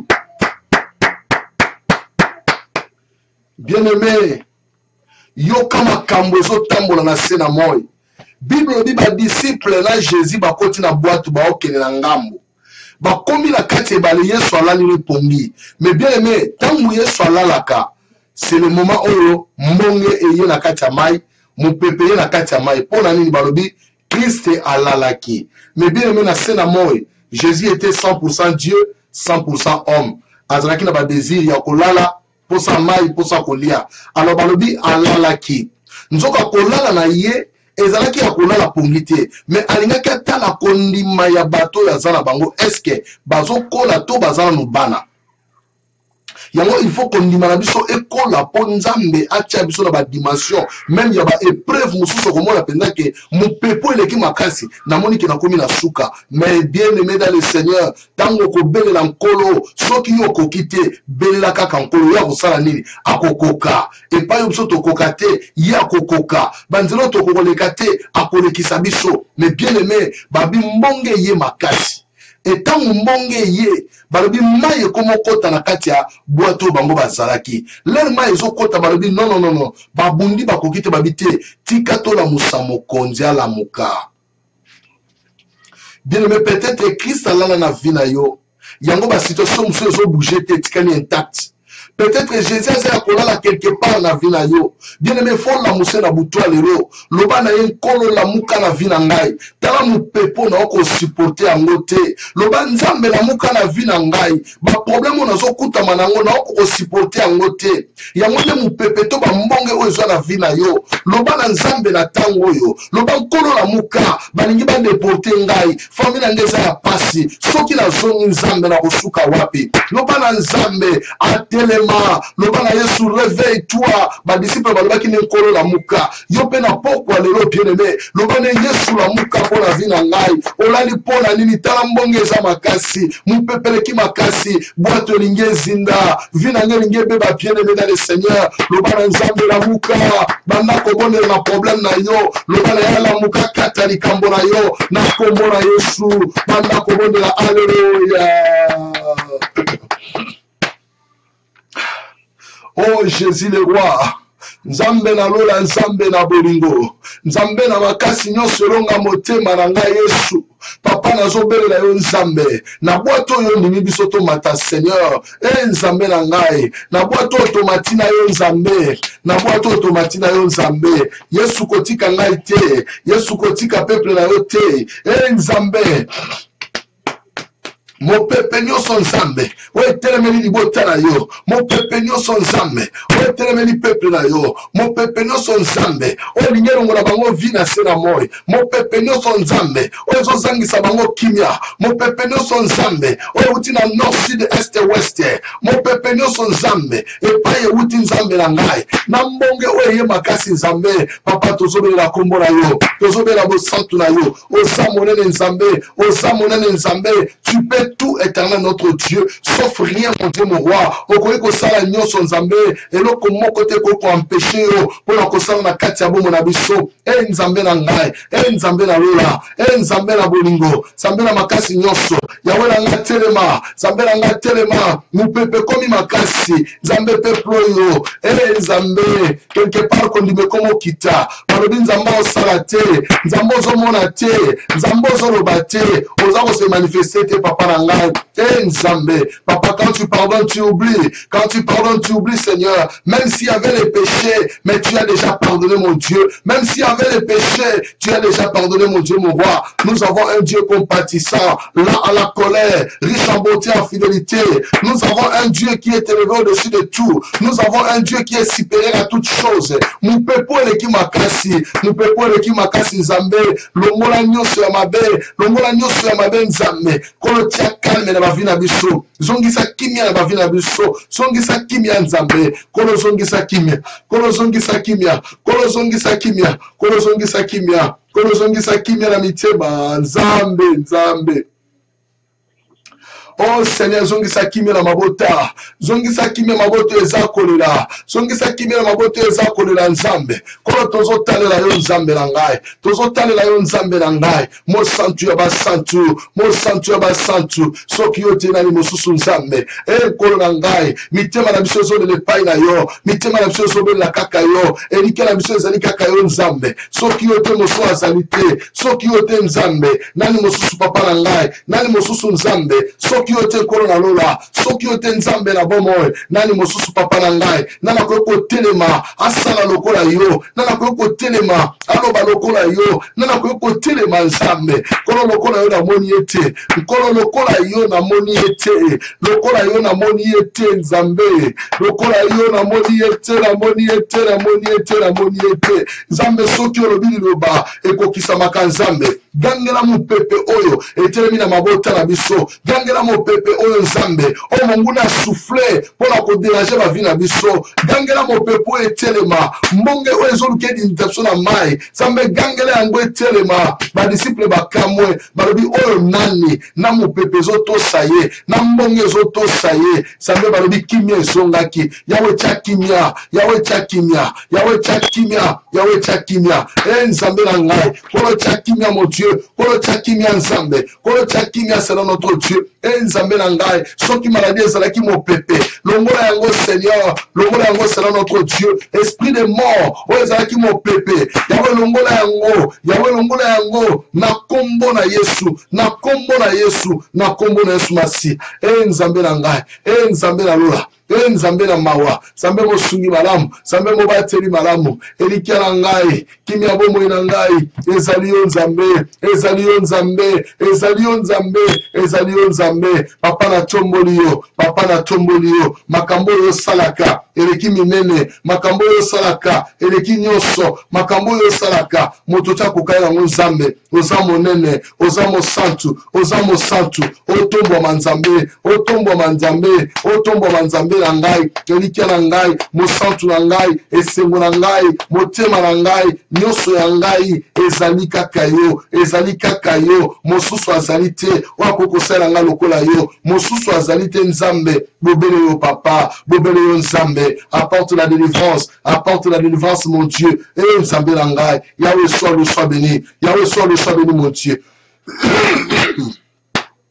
Bien-aimé, yo kama kambozo tambola na sena moy. Bible dit ba disciple na Jésus ba koti na boîte ba okene na ngambo. Ba komi la kati ba le Yesu alali le pongi. Mais bien-aimé, tangu Yesu alalaka, c'est le moment où mbonge eye na kati ya mai, mopepe ye na kati ya mai. Pona nini balobi Christ alalaki. Mais bien-aimé na sena moy, Jésus était cent pour cent Dieu, cent pour cent homme. Azalaki na ba désir ya kolala, posa mai, posa kolia. Alors balobi alalaki. Nzoka kolala na ye, ezalaki ya kolala pongi te. Mais alingaki atala kondima ya bato ya zana bango. Eske bazo kola to bazana nubana. Yango il faut qu'on dimana biso ekola po nzambe atia biso na ba dimension même ya ba épreuve mususu ko mona penza ke mopepo eleki makasi na moni ke na komi na suka. Mais bien aimé dans le Seigneur, tango ko belela nkolo soki yo ko kite belela kaka nkolo ya kosala nini akokoka et pas yo biso to kokate ya kokoka banzelo to kokolekate akolekisa biso. Mais bien aimé babi mbonge ye makasi et tant mbonge ye balobi mai ekomo kota na kati ya boato bango bazalaki lel mai ezokota balobi non non non non babundi bakoki te babite tika to la musamo konzi ala muka. Bien aimé, peut-être Christ alala na vie na yo yango ba situation musu ezo bouger te tikani intact. Peut-être Jésus a kolala quelque part na vie na yo. Bien aimé, faut la mousse na butu alero. Loba na yen kolo la muka na vie na ngai. Tala mu pepo na oko supporter ango te. Loba nzambe la muka na vie na ngai. Ba problème na zo kuta manango na oko supporter ango te. Yango le mu pepe to ba mbonge o zo na vie na yo. Loba na nzambe na tango yo. Loba kolo la muka balingi ba déporter ngai. Famille na ngeza ya pasi. Soki na zongi nzambe na kosuka wapi. Loba na nzambe atelema. Loba na Yesu réveille-toi. Ba disciple balobaki ne nkolo la muka. Yo pe na pokwa lelo bien aimé. Loba na Yesu la muka po na vie na ngai. Olali po na nini tala mbonge za makasi. Mupepeleki makasi. Boato linge zinda. Vie na ngai linge beba bien aimé dans le Seigneur. Loba na nzambe la muka. Banda kobone na problème na yo. Loba na ya la muka kata likambo na yo. Na kombo na Yesu. Banda kobone la Alléluia. Oh Jésus le roi, Nzambe na lola, nzambe na bolingo. Nzambe na makasi nyonso longa motema na ngai Yesu. Papa nazobelela yo nzambe. Na boato yo ndimi biso to mata Seigneur. E nzambe na ngai. Na boato otomatina yo nzambe. Na boato otomatina yo nzambe. Yesu kotika ngai te. Yesu kotika peuple na yo te. E nzambe. Mon pepe nyonso nzambe oyo etelemeli libota na yo. Mon pepe nyonso nzambe oyo etelemeli peuple na yo. Mon pepe nyonso nzambe oyo elingi elongola bango vi na se na moi. Mon pepe nyonso nzambe oyo ezozangisa bango kimia. Mon pepe nyonso nzambe oyo euti na nord sud est west. Mon pepe nyonso nzambe epai euti nzambe na ngai na mbonge oyo eye makasi nzambe. Papa tozobelela kombo na yo, tozobelela bosantu na yo. Oza monene nzambe, oza monene nzambe. Tu peux tout, éternel notre Dieu, sauf rien, mon Dieu, mon roi. Okoye kosala nyonso nzambe eloko moko te ko empêcher yo pona kosala na kati ya bomo na biso. E nzambe na ngai, e nzambe na lola, e nzambe na bolingo, nzambe na makasi nyonso. Yawe na nga telema, nzambe na nga telema, mupepe komi makasi, nzambe peuple oyo. E nzambe quelque part kondime komo kita. Balobi nzambe osala te, nzambe ozomona te, nzambe ozoloba te, oza ko se manifester te papa na ngai. Eh Nzambe, papa, quand tu pardonnes, tu oublies. Quand tu pardonnes, tu oublies, Seigneur. Même s'il y avait les péchés, mais tu as déjà pardonné, mon Dieu. Même s'il y avait les péchés, tu as déjà pardonné, mon Dieu, mon roi. Nous avons un Dieu compatissant, là à la colère, riche en beauté, en fidélité. Nous avons un Dieu qui est élevé au-dessus de tout. Nous avons un Dieu qui est supérieur à toutes choses. Nous pepo le ki makasi, nous pepo le ki makasi Nzambe. Longola nyonso ya mabe, longola nyonso ya mabe Nzambe. Kono tia calme na bavina biso. Zongisa kimia na bavina biso. Zongisa kimia Nzambe. Kono zongisa kimia. Kono zongisa kimia. Kono zongisa kimia. Kono zongisa kimia. Kono zongisa kimia na mitema Nzambe, Nzambe. Oh Seigneur, zongisa kimia na mabota. Zongisa kimia maboto eza kolela. Zongisa kimia na maboto eza kolela Nzambe. Kono tozo talela yo Nzambe na ngai. Tozo talela yo Nzambe na ngai. Mo santu ya ba santu. Mo santu ya ba santu. Soki yo te nani mosusu Nzambe. E kono na ngai. Mitema na biso zo le pai na yo. Mitema na biso zo be la kaka yo. Elike na biso ezali kaka yo Nzambe. Soki yo te mosu azali te. Soki yo te Nzambe. Nani mosusu papa na ngai. Nani mosusu Nzambe. Soki yo te kolo na lola, soki yo te Nzambe na bomoe, nani mosusu papa na ngai, nana ko telema, asala lokola yo, nana ko telema, aloba lokola yo, nana ko telema Nzambe, kolo lokola yo na moni ete, kolo lokola yo na moni ete, lokola yo na moni ete Nzambe, lokola yo na moni ete, na moni ete, na moni ete, na moni ete, Nzambe soki olobili loba, ekokisa maka Nzambe, gangela mu pepe oyo, etelemi na mabota na biso, gangela mu pepe oyo Nzambe, o Mungu na souffler pour la déranger ma vie na biso, gangela mo pepe oyo etelema, mbonge oyo ezoluke d'interception na mai, Nzambe gangela yango etelema, ba disciple bakamwe, balobi oyo nani, na mo pepe zoto saye, na mbonge zoto saye, Nzambe balobi kimia ezongaki, yawe tia kimia, yawe tia kimia, yawe tia kimia, yawe tia kimia, e Nzambe na ngai, kolo tia kimia mon Dieu, kolo tia kimia Nzambe, kolo tia kimia c'est notre Dieu, e Nzambe na ngai, soki maladie ezalaki mo pepe, longola yango Seigneur, longola yango c'est notre Dieu, esprit de mort, o ezalaki mo pepe, yawe longola yango, yawe longola yango, na kombo na Yesu, na kombo na Yesu, na kombo na Yesu masi, e Nzambe na ngai, e Nzambe na lola, e Nzambe na mawa, Nzambe mo sungi malamu, Nzambe mo bateli malamu, elikia na ngai, kimia bomoi na ngai, ezali yo Nzambe, ezali yo Nzambe, ezali yo Nzambe, ezali yo Nzambe, papa na tomboli yo, papa na tomboli yo, makambo yo salaka, eleki minene, makambo yo salaka, eleki nyonso, makambo yo salaka, moto tia kokaya yango Nzambe, oza monene, oza mo santu, oza mo santu, otombo manzambe, otombo manzambe, otombo manzambe na ngai, elikia na ngai, mo santu na ngai, esengo na ngai, motema na ngai, nyonso ya ngai, ezali kaka yo, ezali kaka yo, mosusu azali te, wakoko sala nga lokola yo, mosusu azali te Nzambe, bobele yo papa, bobele yo Nzambe, apporte la délivrance, apporte la délivrance mon Dieu, et Nzambe na ngai, Yahweh soit le soit béni, Yahweh soit le soit béni mon Dieu.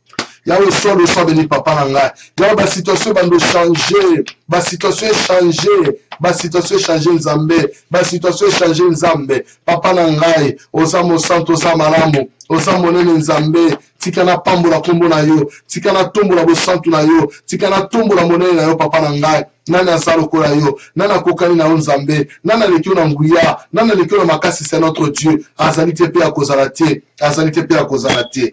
Yahweh, sois le soir béni, papa Nangai. Yahweh, ma situation va nous changer. Ma situation est changée. Ma situation est changée, Nzambe. Ma situation est changée, Nzambe. Papa Nangai, Osamo Santo, Osamo Osamo Nene Nzambe. Tikana pambola kombo na yo. Tikana tombola bo santo na yo. Tikana tombola monene na yo, papa Nangai. Nana azalo kola yo. Nana kokani na yo, Nzambe. Nana lekio na nguya. Nana lekio na makasi, c'est notre Dieu. Azalite pe ya kozalate. Azalite pe ya kozalate.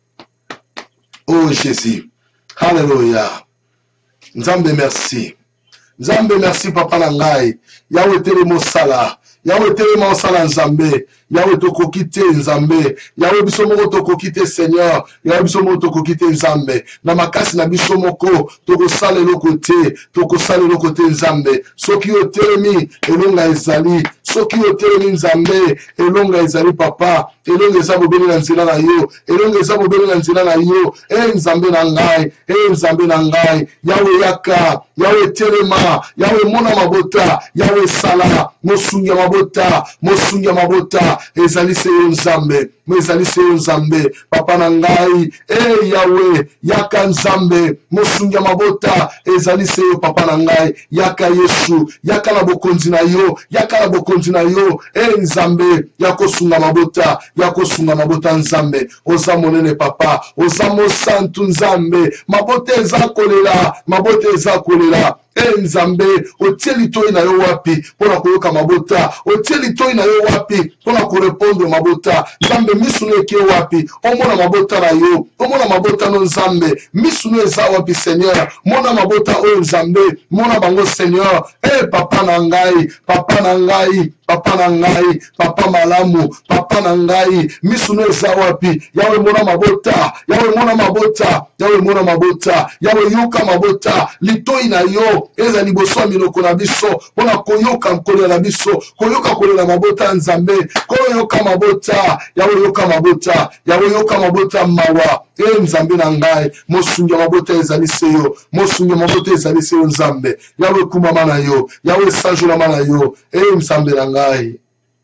Oh Jésus. Alléluia. Nzambe merci. Nzambe merci, papa Nangai. Yahweh tele mosala. Yahweh tele mosala Nzambe. Yahweh toko kite Nzambe. Yahweh biso moko toko kite Seigneur. Yahweh biso moko toko kite Nzambe. Na makasi na biso moko toko sale lokote. Toko sale lokote Nzambe. Soki yo telemi elonga ezali. Soki yo telemi Nzambe elonga ezali, papa. Elonga eza bobele na nzela na yo. Elonga eza bobele na nzela na yo. E Nzambe na ngai. E Nzambe na ngai. Yahweh yaka. Yahweh telema. Yahweh mona mabota. Yahweh sala. Mosunga mabota. Mosunga mabota. Ezali se yo Nzambe. Ezali se yo Nzambe. Papa na ngai. E Yahweh. Yaka Nzambe. Mosunga mabota. Ezali se yo, papa na ngai. Yaka Yesu. Yaka na bokonzi na yo. Yaka na bokonzi na yo. E Nzambe. Yako sunga mabota. Yako sunga mabota Nzambe. Oza monene, papa. Oza mosantu Nzambe. Mabota eza kolela. Mabota eza kolela. E Nzambe, otie litoi na yo wapi pona koyoka mabota. Otie litoi na yo wapi pona korepondre mabota. Nzambe, misunu eke wapi omona mabota na yo. Omona mabota no Nzambe. Misunu eza wapi, Seigneur. Mona mabota o Nzambe. Mona bango, Seigneur. E papa na ngai. Papa na ngai. Papa na ngai. Papa malamu. Papa na ngai. Misunu eza wapi. Yahweh mona mabota. Yahweh mona mabota. Yahweh mona mabota. Yahweh yoka mabota. Litoi na yo eza liboso miloko na biso pona koyoka nkolo na biso, koyoka kolela mabota Nzambe. Koyoka mabota. Yahweh yoka mabota. Yahweh yoka mabota mawa. E Nzambe na ngai. Mosungi mabota ezali se yo. Mosungi mabota ezali se yo Nzambe. Yahweh kumama na yo. Yahweh sanjola na yo. E Nzambe na ngai.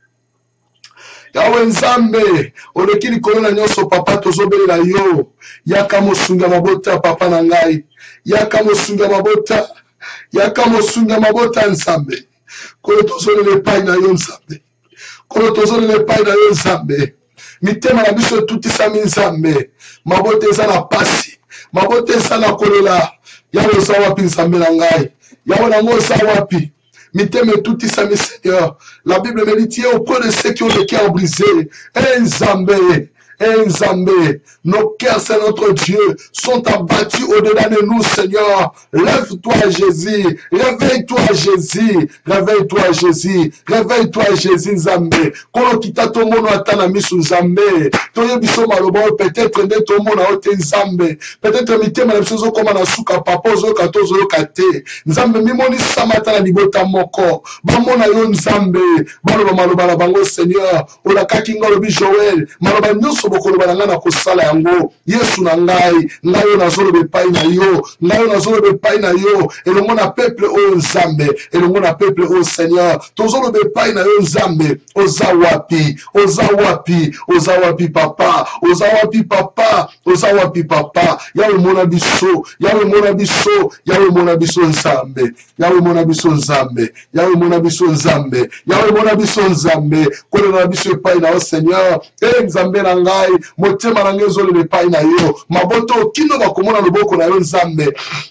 Yahweh Nzambe, oleki likolo na nyonso, papa tozobelela yo. Yaka mosunga mabota, papa na ngai. Yaka mosunga mabota. Yaka mosunga mabota Nzambe. Kolo tozolela epai na yo Nzambe. Kolo tozolela epai na yo Nzambe. Mitema na biso etutisami Nzambe. Mabota eza na pasi. Mabota eza na kolela. Yahweh eza wapi Nzambe na ngai. Yahweh nango eza wapi. Mitema etutisami, Seigneur. La Bible me dit, tiens au point de ceux qui ont le cœur brisé. Eh Nzambe. Eh Nzambe, nos cœurs, c'est notre Dieu, sont abattus au-delà de nous, Seigneur. Lève-toi, Jésus. Réveille-toi, Jésus. Réveille-toi, Jésus. Réveille-toi, Jésus, Nzambe. Kono kita to mono atana misu Nzambe. Toye biso maloba peut-être nde to mono ote Nzambe. Peut-être mitema na biso zo koma na suka papa zo kato zo kate. Nzambe mimoni samata na libota moko. Ba mona yo Nzambe. Baloba maloba na bango, Seigneur. Ola kakinga lobi Joël. Maloba nyuso bokolo balanga na kosala yango. Yesu na ngai. Ngai yo nazolo bepai na yo. Ngai yo nazolo bepai na yo. Elongo na peuple o Nzambe. Elongo na peuple o Seigneur. Tozolo bepai na yo Nzambe. Oza wapi. Oza wapi. Oza wapi papa. Oza wapi papa. Oza wapi papa. Yawe mona biso. Yawe mona biso. Yawe mona biso Nzambe. Yawe mona biso Nzambe. Yawe mona biso Nzambe. Yawe mona biso Nzambe. Kole na biso epai na o Seigneur. E Nzambe na ngai. Motema na ngai ezolo epai na yo. Maboto kino bakomona loboko na yo Nzambe.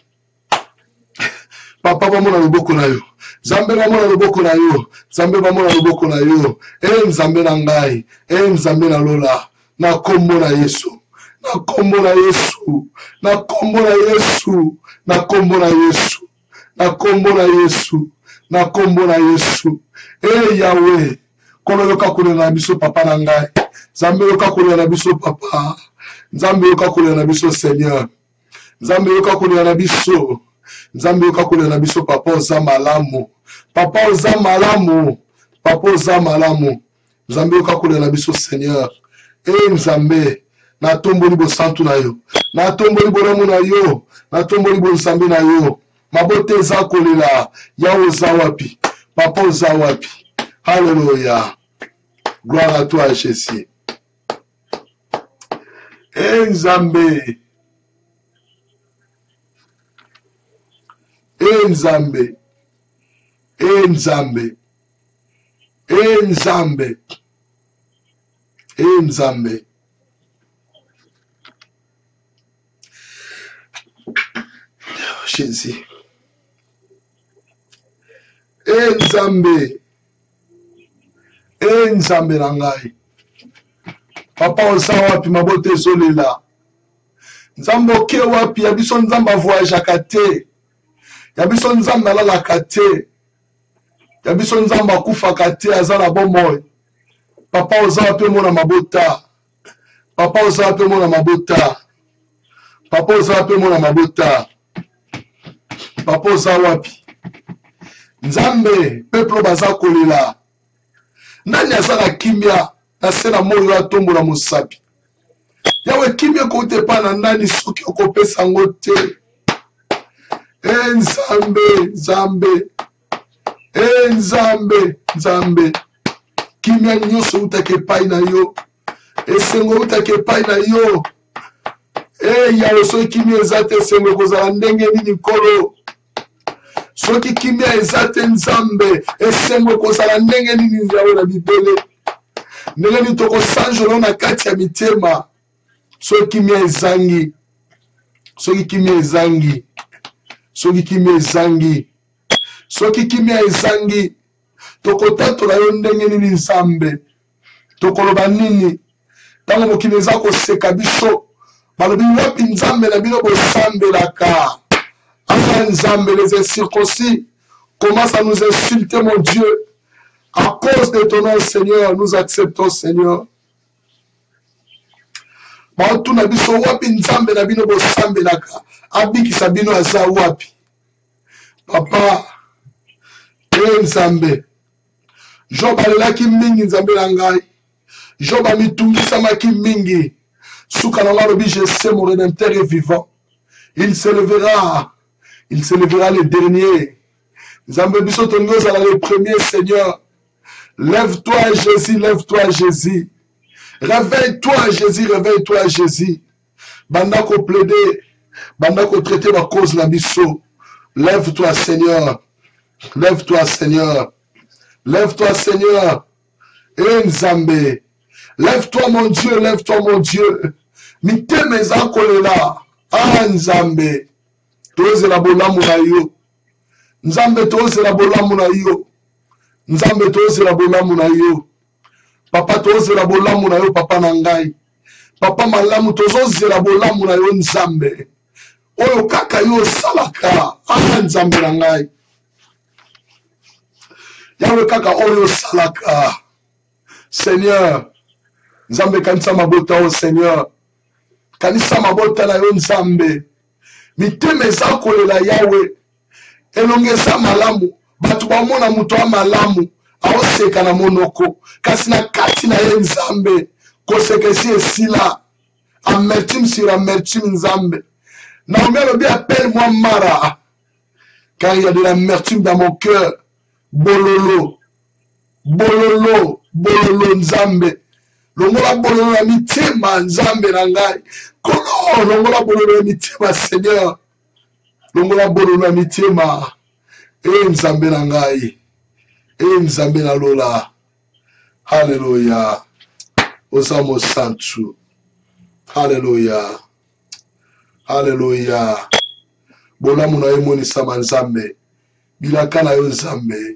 Papa bamona loboko na yo. Nzambe bamona loboko na yo. Nzambe bamona loboko na yo. E Nzambe na ngai. E Nzambe na lola. Na kombo na Yesu. Na kombo na Yesu. Na kombo na Yesu. Na kombo na Yesu. Na kombo na Yesu. Na kombo na Yesu. E Yahweh. Kono yoka kulela na biso papa na ngai. Nzambe yoka kulela na biso papa. Nzambe yoka kulela na biso Seigneur. Nzambe yoka kulela na biso. Nzambe yoka kulela na biso papa oza malamu. Papa oza malamu. Papa oza malamu. Nzambe yoka kulela na biso Seigneur. E Nzambe na tomboli bo santu na yo. Na tomboli bo ramu na yo. Na tomboli bo Nzambe na yo. Mabote eza kolela. Ya oza wapi. Papa oza wapi. Alléluia. Gloire à toi, Jésus. Eh Nzambe. e Nzambe, e Nzambe, e Nzambe, e Nzambe. Jésus. E Nzambe, e Nzambe na ngai. Papa oza wapi mabote ezolela. Nzambe oke wapi ya biso Nzambe avoyageaka te. Ya biso Nzambe alalaka te. Ya biso Nzambe akufaka te aza na bomoi. Papa oza wapi mona mabota. Papa oza wapi mona mabota. Papa oza wapi mona mabota. Papa oza wapi. Nzambe peuple baza kolela. Nani aza na kimia na se na moyo atombola mosapi. Yawe kimia kote pa na nani soki okopesa ngo te. E Nzambe, Nzambe. E Nzambe, Nzambe. Kimia nyonso utake pai na yo. Esengo utake pai na yo. E yawe soki kimia ezate esengo kozala ndenge nini nkolo. Soki kimia ezate Nzambe esengo kozala ndenge nini yawe na bibele. Ndenge ni toko sanjolo na kati ya mitema. Soki kimia ezangi. Soki kimia ezangi. Soki kimia ezangi. Soki kimia ezangi. Toko tato la yo ndenge nini Nzambe. Toko loba nini. Tango mokili eza koseka biso. Balobi wapi Nzambe na bino bosambe laka. Enfin, Nzambe, les incirconcis commencent à nous insulter, mon Dieu. À cause de ton nom, Seigneur, nous acceptons, Seigneur. Bantu na biso wapi Nzambe na bino bosambe laka. Abiki sabino aza wapi. Papa, e Nzambe. Job alelaki mingi Nzambe na ngai. Job amitungisamaki mingi. Suka na lobi, je sais, mon Rédempteur est vivant. Il se lèvera. Il se lèvera le dernier. Nzambe biso tongo zala le premier, Seigneur. Lève-toi, Jésus, lève-toi, Jésus. Réveille-toi, Jésus, réveille-toi, Jésus. Banda ko plaider, banda ko traiter ma cause na biso. Lève-toi, Seigneur. Lève-toi, Seigneur. Lève-toi, Seigneur. Et Nzambe. Lève-toi, mon Dieu, lève-toi, mon Dieu. Miteme za kolela. Ah, Nzambe. Toze la bolamu na yo. Nzambe toze la bolamu na yo. Nzambe toze la bolamu na yo. Papa toze la bolamu na yo, papa na ngai. Papa malamu toze la bolamu na yo Nzambe. Oyo kaka yo salaka. Ah Nzambe na ngai. Yawe kaka oyo salaka. Seigneur. Nzambe kanisa mabota o Seigneur. Kanisa mabota na yo Nzambe. Miteme za kolela Yawe. Elongeza malamu. Batu bamona mutu wa malamu. Aoseka na monoko. Kasi na kati na ye Nzambe. Kosekesi esila. Amertume sur amertume Nzambe. Naomi alobi appelle-moi Mara. Car il y a de l'amertume dans mon cœur. Bololo. Bololo. Bololo Nzambe. Longola bololo na mitema Nzambe na ngai. Kono longola bololo na mitema Seigneur. Longola bololo na mitema. E Nzambe na ngai. E Nzambe na lola. Hallelujah. Osamo santu. Hallelujah. Hallelujah. Bolamu na emoni sama Nzambe. Bilaka na yo Nzambe.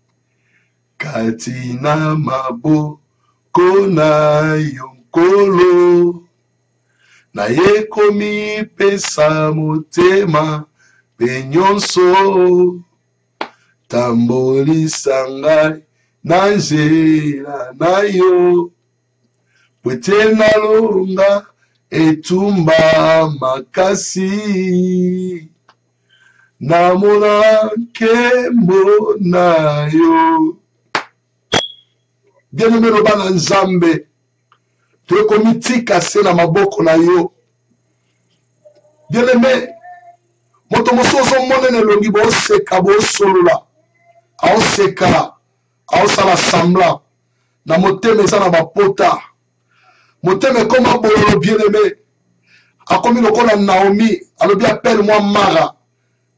Kati na mabo. Kona yonkolo na ye komi pesa motema penyonso tambolisa ngai na nzela na yo pwete nalonga etumba makasi namona nkembo na yo. Bien-aimé loba na Nzambe. Te komitika se na maboko na yo. Bien-aimé. Moto mosozo monene longi bo seka bo solula. Ao seka. Ao sala sambla. Na moteme za na bapota. Moteme koma bololo bien-aimé. Akomi lokola Naomi. Alobi appelle-moi Mara.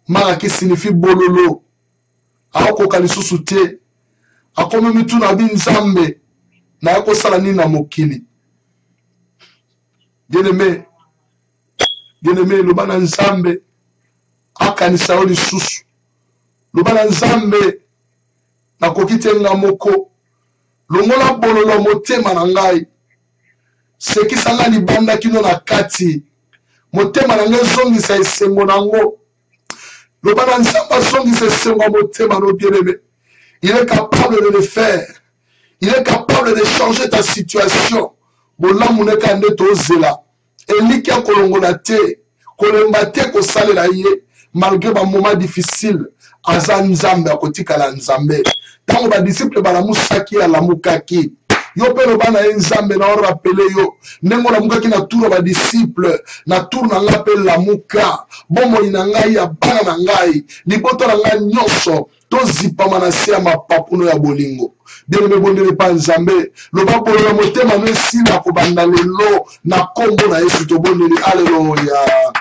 maka qui signifie bololo akoka lisusu te akomi mituna bi nzambe na akosala nini na mokili. Bien-aimé, bien-aimé, loba na nzambe akanisa yo lisusu. Loba na nzambe nakoki te nga moko longola bololo motema na ngai sekisa nga libanda kino na kati motema na ngai zongisa esengo nango. Loba na nzambe azongisa esengo motema no bien-aimé. Il est capable de le faire. Il est capable de changer ta situation. Bolamu neka nde tozela. Eliki ya kolongola te, kolemba te kosalela ye malgré ba moment difficile. Aza nzambe akotikala nzambe. Tango ba disciple balamusaki alamukaki. Yo pe loba na ye nzambe na rapele yo. Nengo lamukaki na tour ba disciple, na tour na nga pe lamuka. Bomoi na ngai ya bana na ngai, liboto na ngai nyonso. Tozipa manasi ya mapapuno ya bolingo. Bien me bondele pa nzambe. Loba bolo motema no sila ko banda lelo na kombo na Yesu to bondele. Hallelujah.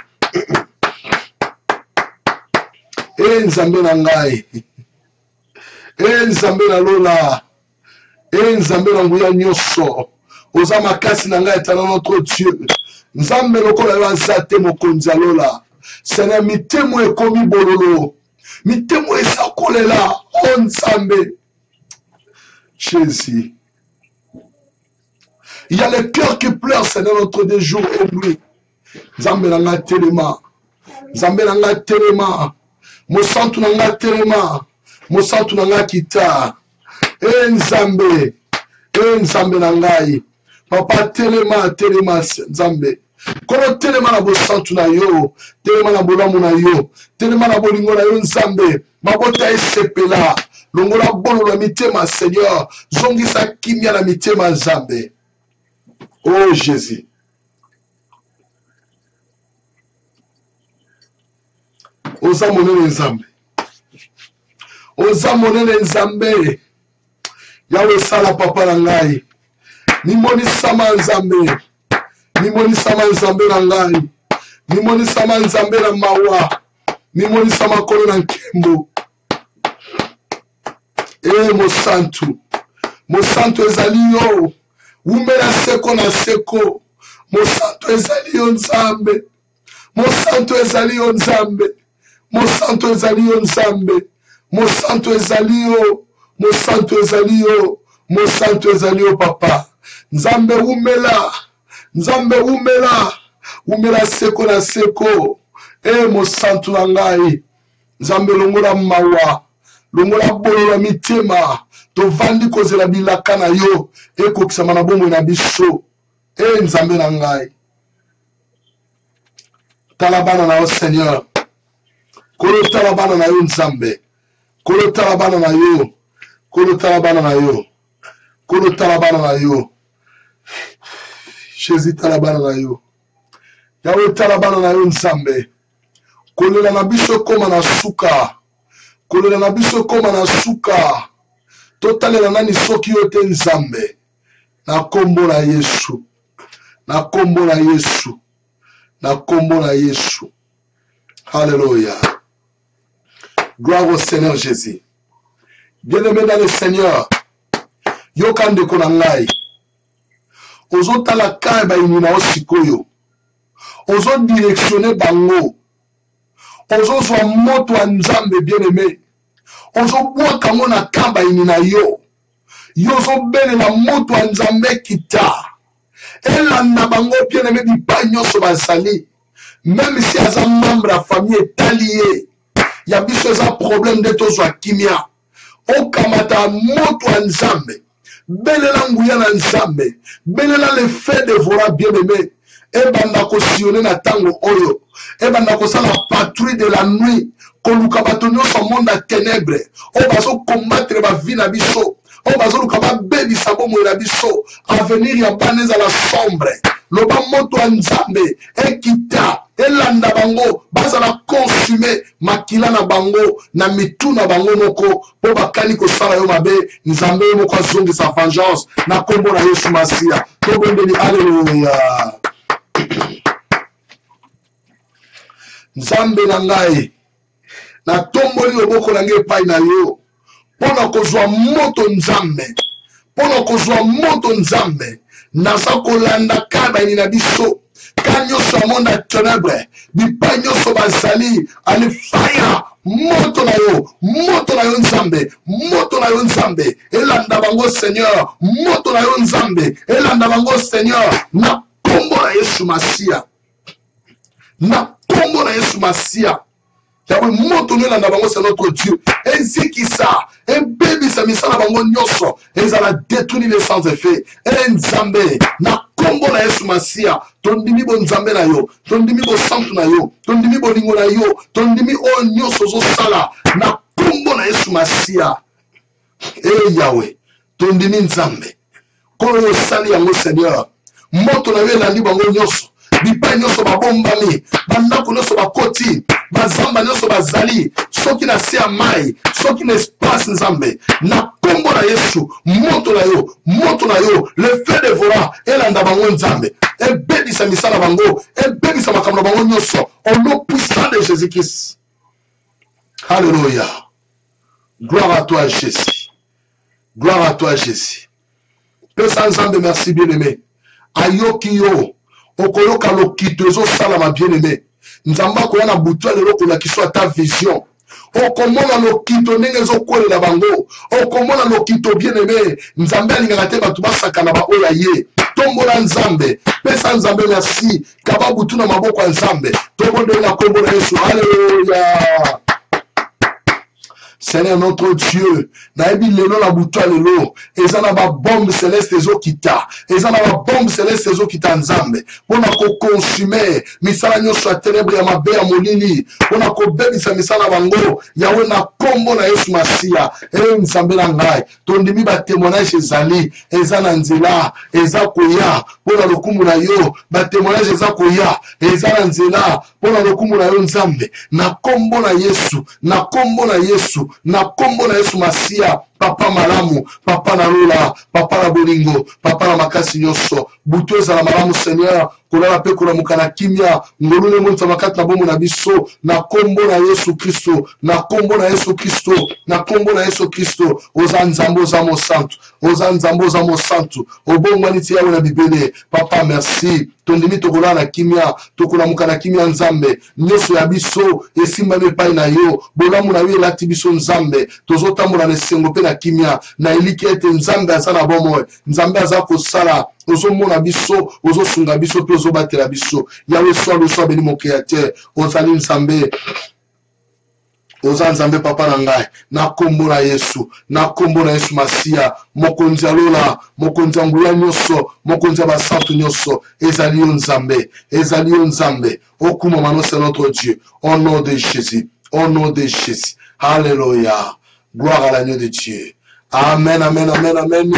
E nzambe na ngai. E nzambe na lola. E nzambe na nguya nyoso. Oza makasi na ngai etana notre Dieu. Nzambe lokola yo azate mokonzi ya lola. Seigneur mitemo ekomi bololo. Mitemo esakolela o nzambe. Jésus. Il y a le cœur qui pleure, Seigneur, notre Dieu, jour et nuit. Nzambe nanga telema. Nzambe nanga telema. Mosantu nanga telema. Mosantu nanga kita. E nzambe. E nzambe nangai. Papa telema, telema nzambe. Kono telema na bosantu na yo. Telema na bolamu na yo. Telema na bolingo na yo nzambe. Mabota esepela. Longola bolo na mitema Seigneur. Zongisa kimia na mitema nzambe. Oh Jésus. Oza monene nzambe. Oza monene nzambe. Yawe sala papa na ngai. Nimoni sama nzambe. Nimoni sama nzambe na ngai. Nimoni sama nzambe na mawa. Nimoni sama kolo na nkembo. Eh mosantu. Mosantu ezali yo. Umela seko na seko. Mosantu ezali yo nzambe. Mosantu ezali yo nzambe. Mosantu ezali yo nzambe. Mosantu ezali yo. Mosantu ezali yo. Mosantu ezali yo papa. Nzambe umela. Nzambe umela. Umela seko na seko. Eh mosantu na ngai. Nzambe longola mawa. Longola bolo la mitema. Tovandi kozela bilaka na yo. Eko kisama na bomo na biso. Eh nzambe na ngai. Talabana na yo Seigneur. Kolo talabana na yo nzambe. Kolo talabana na yo. Kolo talabana na yo. Kolo talabana na yo. Jésus talabana na yo. Yawe talabana na yo nzambe. Kolela na biso koma na suka. Kolela na biso koma na suka. Totalela nani soki yo te nzambe. Na kombo na Yesu. Na kombo na Yesu. Na kombo na Yesu. Alléluia. Gloire au Seigneur Jésus. Bien-aimé dans le Seigneur. Yokande konangai. Ozo talaka ba inina osikoyo. Ozo directionner bango. Ozo zwa moto wa nzambe bien-aimé. Ozo bwa kango na kamba inina yo. Yozo bene na moto wa nzambe kita. Elanda bango bien-aimé bipa nyonso basali. Même si aza membre la famille est allié. Ya biso eza problème de tozwa kimia. Okamata moto wa nzambe. Belela nguya na nzambe. Belela le fait de voir bien-aimé. Ebanda ko sillonner na tango oyo. Ebanda ko sala patrouille de la nuit. Koluka bato nyonso monde à ténèbres. O bazo combattre ba vie na biso. O bazo lukaba bebi sabo mo na biso. Avenir ya baneza la sombre. Loba moto wa nzambe ekita elanda bango bazala consumer makila na bango na mitu na bango moko po bakani ko sala yo mabe nzambe moko azongi sa vengeance na kombo na Yesu Masia to bondeli. Hallelujah. Nzambe na ngai na tomboli loboko na ngai epai na yo mpona kozwa moto nzambe mpona kozwa moto nzambe naza kolanda kaka bayini na biso ka nyonso ya monde ya ténèbre bipai nyonso bazali alifaya moto na yo moto na yo nzambe moto na yo nzambe elanda bango seigneur moto na yo nzambe elanda bango seigneur na kombo na Yesu Masia na kombo na Yesu Masia yawe moto no elanda bango c'est notre Dieu ezikisa ebebisa misala bango nyonso ezala détruire les sans effet nzambe na kombo na Yesu Masia tondimi bo nzambe na yo tondimi bo santu na yo tondimi bo lingo na yo tondimi o nyonso zo sala na kombo na Yesu Masia e yawe tondimi nzambe koyo sali yango Seigneur moto na yo elandi bango nyonso bipai nyonso babombami bandako nyonso bakoti bazamba nyonso bazali soki na se ya mai soki na espace nzambe na kombo na Yesu moto na yo moto na yo le feu dévorant elanda bango nzambe ebebisa misala bango ebebisa makambo na bango nyonso au nom puissant de Jésus-Christ. Alléluia. Gloire à toi Jésus. Gloire à toi Jésus. Pesa nzambe merci bien-aimé. Ayoki yo okoyoka lokito ezosala bien-aimé. Nzamba koyana butu lelo kolakisa ta vision. Okomona lokito ndenge ezokwelela bango. Okomona lokito bien-aimé. Nzambe alingaka te batu basakana ba oya ye. Tombola nzambe. Pesa nzambe merci. Kaba butu na maboko ya nzambe. Tobondo na kombo na Yesu. Alléluia. Seigneur notre Dieu, naebi lelo la boutoa lelo, ezana ba bombe céleste ezo kita, ezana ba bombe céleste ezo kita nzambe, pona ko consumer misala nyonso ya ténèbre ya mabe ya molili, pona ko bebisa misala bango, yawe na kombo na Yesu Masia, e nzambe na ngai, tondimi ba témoignage ezali, ezana nzela, eza koya, pona lokumu na yo, ba témoignage eza koya, ezana nzela, pona lokumu na yo nzambe, na kombo na Yesu, na kombo na Yesu, na kombo na Yesu Masia, papa malamu, papa na lula, papa na bolingo, papa na makasi nyonso, butu ezala malamu Seigneur, kolala pe kolamuka na kimia, ngolune monta makati na bomo na biso, na kombo na Yesu Kristo, na kombo na Yesu Kristo, na kombo na Yesu Kristo, oza nzambo za mo santu, oza nzambo za mo santu, obongwani ti yawe na bibele, papa merci, tondimi tokola na kimia, tokolamuka na kimia nzambe, nyonso ya biso, esimba mepai na yo, bolamu na yo elati biso nzambe, tozotambola na esengo pe na kimia, na eliki ete nzambe aza na bomo, nzambe aza kosala, ozomona biso, ozosunga biso pe ozobatela biso, yawe soa le soa beni mon créateur, ozali nzambe, oza nzambe papa na ngai, na kombo na Yesu, na kombo na Yesu Masia, mokonzi alola, mokonzi angula nyonso, mokonzi basantu nyonso, ezali yo nzambe, ezali yo nzambe, okuma mano c'est notre Dieu, au nom de Jésus, au nom de Jésus, alléluia, gloire à l'agneau de Dieu, amen, amen, amen, amen.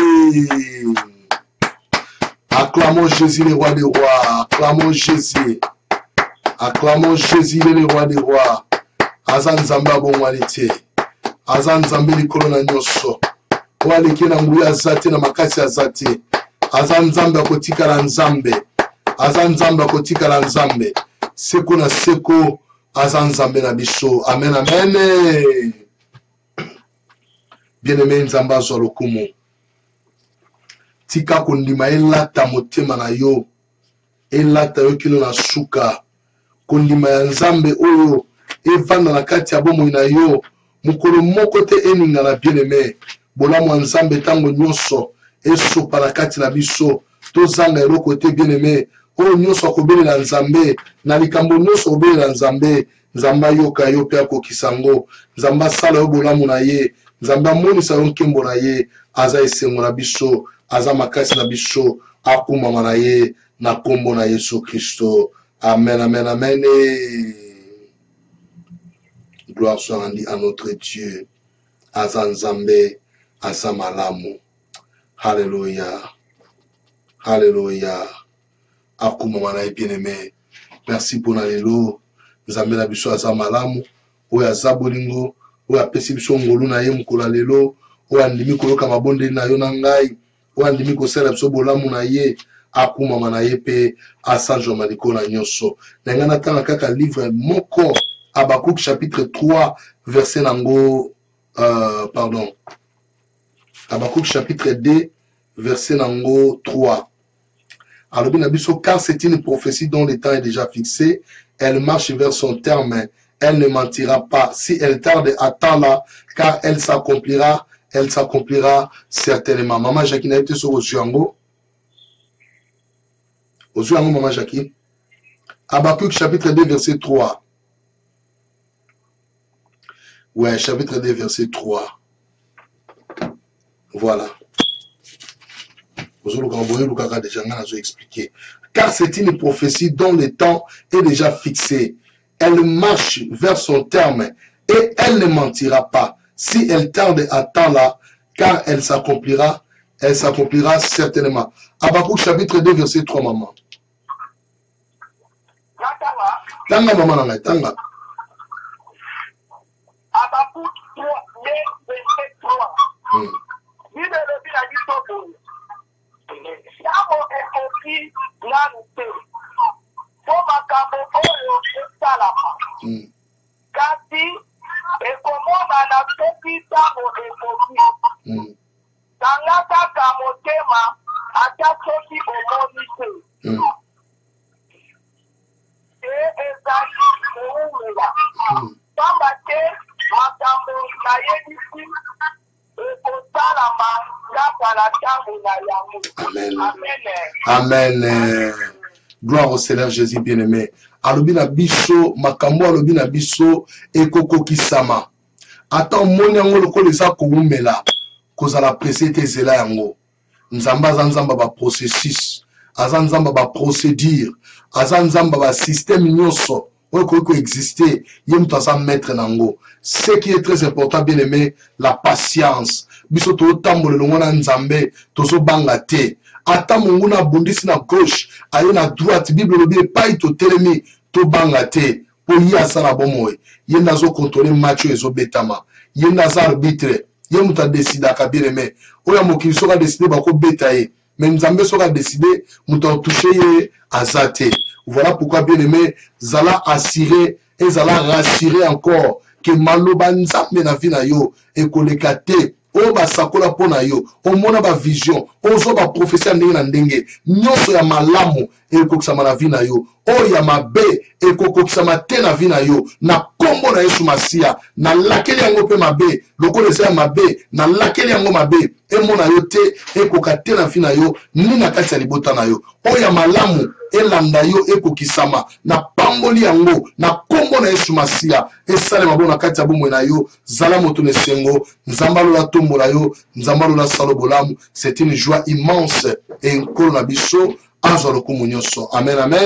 Acclamons Jésus, le roi des rois. Acclamons Jésus. Acclamons Jésus, le roi des rois. Azan Zamba bonwanite. Azan Zambe likolo na nyoso. Wale kena nguya zate na makasi ya zate. Azan Zamba kotika la nzambe. Azan Zamba kotika la nzambe. Seko na seko. Azan Zambe na biso. Amen, amen. Bien-aimé Nzamba zolokumu. Tika kondima elata motema na yo, elata yo kilo na suka, kondima ya nzambe oyo, evanda na kati ya bomoi na yo, mukolo moko te eninga na bien-aimé, bolamu ya nzambe tango nyonso, esopa na kati na biso, tozanga eloko te bien-aimé, oyo nyonso akobelela nzambe, na likambo nyonso akobelela nzambe, nzamba yoka yo pe akokisango, nzamba sala yo bolamu na ye, nzamba monisa yo nkembo na ye, aza esengo na biso, aza makasi na biso, akumama na ye, na kombo na Yesu Kristo. Amen, amen, amen. Gloire soit rendue à notre Dieu. Aza nzambe, aza malamu. Alléluia. Alléluia. Akumama na ye bien-aimé. Merci pour na lelo. Nzambe na biso aza malamu. Oyo aza bolingo. Oyo apesi biso ngolu na ye mukolo lelo. Oyo andimi koyoka mabonde na yo na ngai. Wandimi kosala biso bolamu na ye, akumama na ye pe asanjoma likolo na nyonso. Na nga natanga kaka livre moko Habakkuk chapitre trois, verset nango, euh, pardon. Habakkuk chapitre deux, verset nango trois. Alors, bien, car c'est une prophétie dont le temps est déjà fixé, elle marche vers son terme, elle ne mentira pas. Si elle tarde, attends-la, car elle s'accomplira, elle s'accomplira certainement. Maman Jackie, n'a été sur Ozuango. Ozuango, Maman Jackie. Habakkuk chapitre deux, verset trois. Ouais, chapitre deux, verset trois. Voilà. Car c'est une prophétie dont le temps est déjà fixé. Elle marche vers son terme et elle ne mentira pas. Si elle tarde, attends-la, car elle s'accomplira, elle s'accomplira certainement. Habakkuk chapitre deux, verset trois, maman. Tanga, maman, tanga. Habakkuk trois, verset trois. Il est le village Siamo ekoki nanu te. Po makambo oyo esalama. Kasi ekomona na soki tango ekoki. Tanga kaka motema ata soki omoni te. E ezali koumela. Pamba te makambo nayebisi Amen. Amen. Amen. Gloire au Seigneur Jésus bien-aimé. Alobina biso, makambo alobina biso, ekoko kisama. Ata moni yango lokolo eza koumela, kozala presse te zela yango. Nzamba aza nzamba ba processus, aza nzamba ba procédure, aza nzamba ba système nyonso. Oyo exister, yem toza maître nango. Ce qui est très important, bien aimé, la patience. Biso to tambole longo na nzambe, tozo banga te. Ata mungu na bundisi na gauche, aye na droite, Bible lobi pa to telemi, to banga te. Po yi asala bomoy. Ye nazo contrôler match ezo betama. Ye nazo arbitre. Ye muta décida ka bien aimé. Oya mokili soka décider bako betaye. Mais nzambe soka décider muta toucher ye azate. Voilà pourquoi, bien aimé, Zala assuré et Zala rassuré encore que Maloba Nzambe na vie na yo et kolekate o ba sakola pona yo o mona ba vision o zo ba prophétie ndenge na ndenge nyonso ya malamu e kokisama na vie na yo o ya mabe e kokisama te na vie na yo na kombo na Yesu Masia na lakeli yango pe mabe lokolo eza mabe na lakeli yango mabe e mona yo te e kokate na vie na yo ni na kati ya libota na yo o ya malamu elanda yo ekokisama na pamboli yango na kombo na Yesu Masia esale mabo na kati ya bomwe na yo zala moto nesengo nzamba lola tombola yo nzamba lola salo bolamu. C'est une joie immense et nkolo na biso azwa lokumu nyonso. Amen, amen.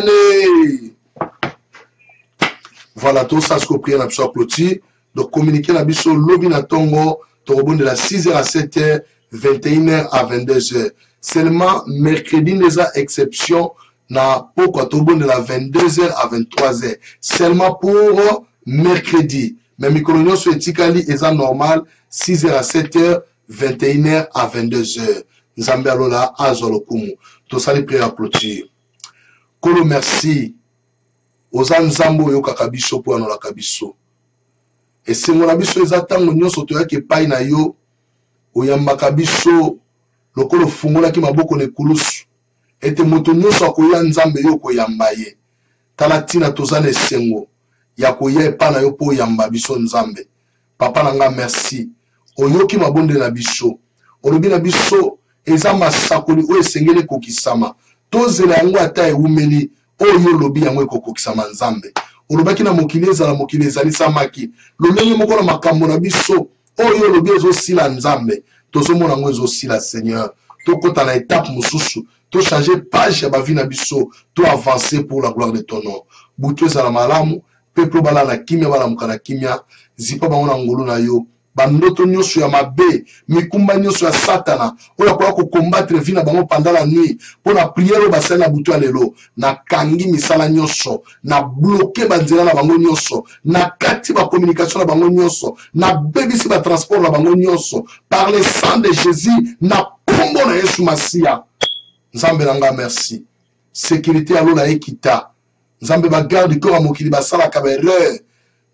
Voilà tout ça ce que prier na biso clôture donc communiquer na biso lobi na tongo to de la six heures à sept heures, vingt et une heures à vingt-deux heures. Seulement mercredi les a exception na poko tobo de la vingt-deux heures à vingt-trois heures. Seulement pour mercredi. Mais micro sur etikali est normal six heures à sept heures, vingt et une heures à vingt-deux heures. Nzambe alola azolo kumu. Tout ça les prières à clôture. Kolo merci. Oza nzambo yo kakabiso po anola kabiso. Et c'est mon abiso ezatango nyonso to yake pai na yo oyamba kabiso lokolo fungola ki maboko ne kulusu. Ete moto nyonso akoya nzambe yo koyamba ye. Talatina tozane sengo. Ya koye pa na yo po yamba biso nzambe. Papa nanga merci. Oyoki mabonde na biso. Olobi na biso eza masakoli o esengele kokisama. Tozela yango ata eumeli oyo lobi yango ekokokisama nzambe. Olobaki na mokili ezala mokili ezali samaki. Lolenge moko na makambo na biso oyo lobi ezosila nzambe. Tozomona yango ezosila Seigneur. Tokota na étape mususu. To changer page ya bavi na biso. To avancer pour la gloire de ton nom. Butu ezala malamu. Peuple bala na kimia bala mukana kimia. Zipa bango na ngolo na yo. Bandoto nyonso ya mabe, mikumba nyonso ya satana, oya kwa ko combattre vie na bango pendant la nuit, pour la prière basala na butu alelo, na kangi misala nyonso, na bloquer banzela na bango nyonso, na kati ba communication na bango nyonso, na bebisi ba transport na bango nyonso, par le sang de Jésus, na kombo na Yesu Masia. Nzambe nanga merci. Sécurité alo na ekita. Nzambe ba garde corps mokili basala ka erreur.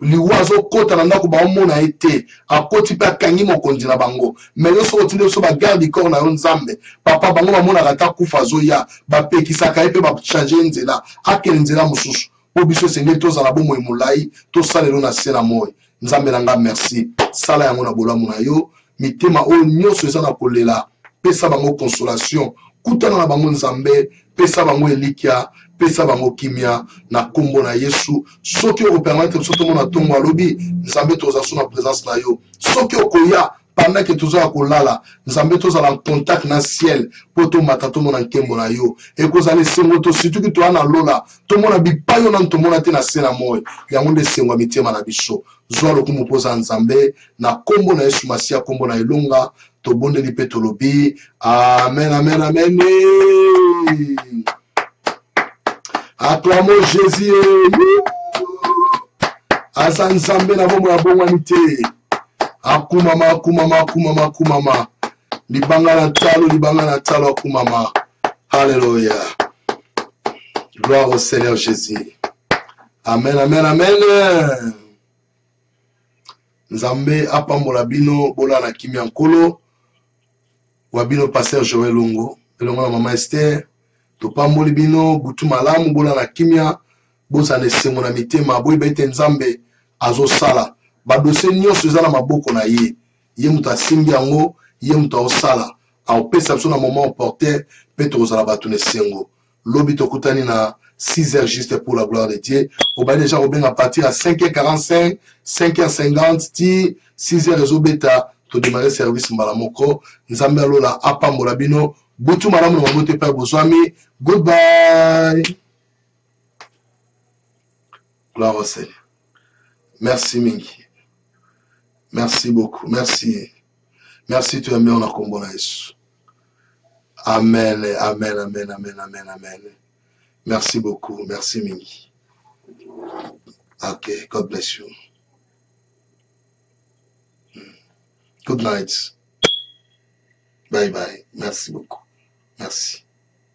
liwa azokota na ndako baomona ye te akoti mpe akangi mokonzi na bango me yo soki otindi biso bagarde corps na yo nzambe papa bango bamonaka ata kufa azoya bapekisaka ye mpe bachange ye nzela akende nzela mosusu mpo biso esengeli tozala bomoi molai tosalelo na se na moi nzambe na nga merci sala yango na bolamu na yo mitema oyo nyonso eza na kolela pesa bango consolation kutana na bango nzambe pesa bango elikya pesa bango kimia na kombo na Yesu soki okopermettre biso tomona ntongo alobi nzambe toza so na présence na yo soki okoya pendant que tozala kolala nzambe tozala en contact na ciel po tomata tomona nkembo na yo ekozala esengo to surtout ki toya na lola tomona bipai ona tomona te na se na moi yango nde esengo ya mitema na biso zwa lokumu poza nzambe na kombo na Yesu Masiya kombo na elonga tobondeli mpe tolobi amen amen amen. Acclamons Jésus. Asa nzambe na bomo ya bongwani te. Akumama akumama akumama akumama. Libanga na talo libanga na talo akumama. Alléluia. Gloire au Seigneur Jésus. Amen amen amen. Nzambe apambola bino bola na kimia nkolo. Wabino pasteur Joël Longo. Elongo na mama Esther. Topamboli bino butu malamu bola na kimia boza na esengo na mitema boyi bete nzambe azosala badose nyonso eza na maboko na ye ye mutu asimbi yango ye mutu aosala aopesa biso na moment opportun mpe tokozala bato na esengo lobi tokutani na six heures juste pour la gloire de Dieu obai déjà obenga à partir à cinq heures quarante-cinq cinq heures cinquante ti six heures ezobeta todemare service mbala moko nzambe alola apambola bino butu malamu na mabote pa bozwami. Goodbye. Gloire au Seigneur. Merci mingi. Merci beaucoup. Merci. Merci tu aimé on a kombo na Yesu. Amen. Amen. Amen. Amen. Amen. Amen. Merci beaucoup. Merci mingi. Okay. God bless you. Good night. Bye bye. Merci beaucoup. Merci.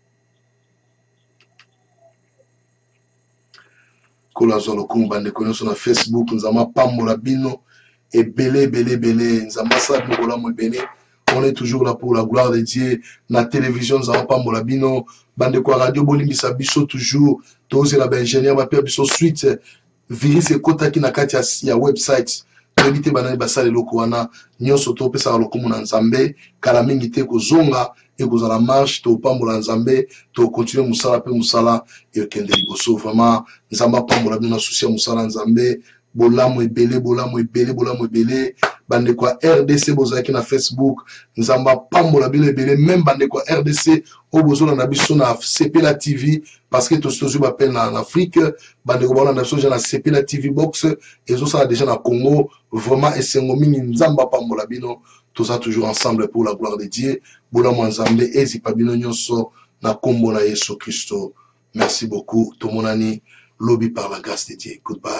Kola zolo kumba ndeko sur Facebook nzama pambola bino et belé belé belé nzama sa bola mo bene. On est toujours là pour la gloire de Dieu. Na télévision nzama pambola bino bande kwa radio bolimbisa biso toujours toze la ingénieur ba père biso suite virus ekota ki na kati ya website ebite banani basale loko wana nyonso to pesa lokumu na nzambe kala mingi te kozonga ekozala marche to pambola nzambe to continuer musala pe musala e kende liboso vraiment nzamba pambola bino souci ya musala nzambe bolamu ebele bolamu ebele bolamu ebele bande kwa R D C bozaki na Facebook nzamba pambola bino ebele même bande kwa R D C obozola na biso na Sepela T V parce que to stozu bapel na en Afrique bande ko bona na biso na Sepela T V box ezo sala déjà na Congo vraiment esengo mingi nzamba pambola bino tout ça toujours ensemble pour la gloire de Dieu bolamu nzambe ezipa bino nyonso na kombo na Yesu Kristo. Merci beaucoup tout mon ami lobby par la grâce de Dieu. Goodbye.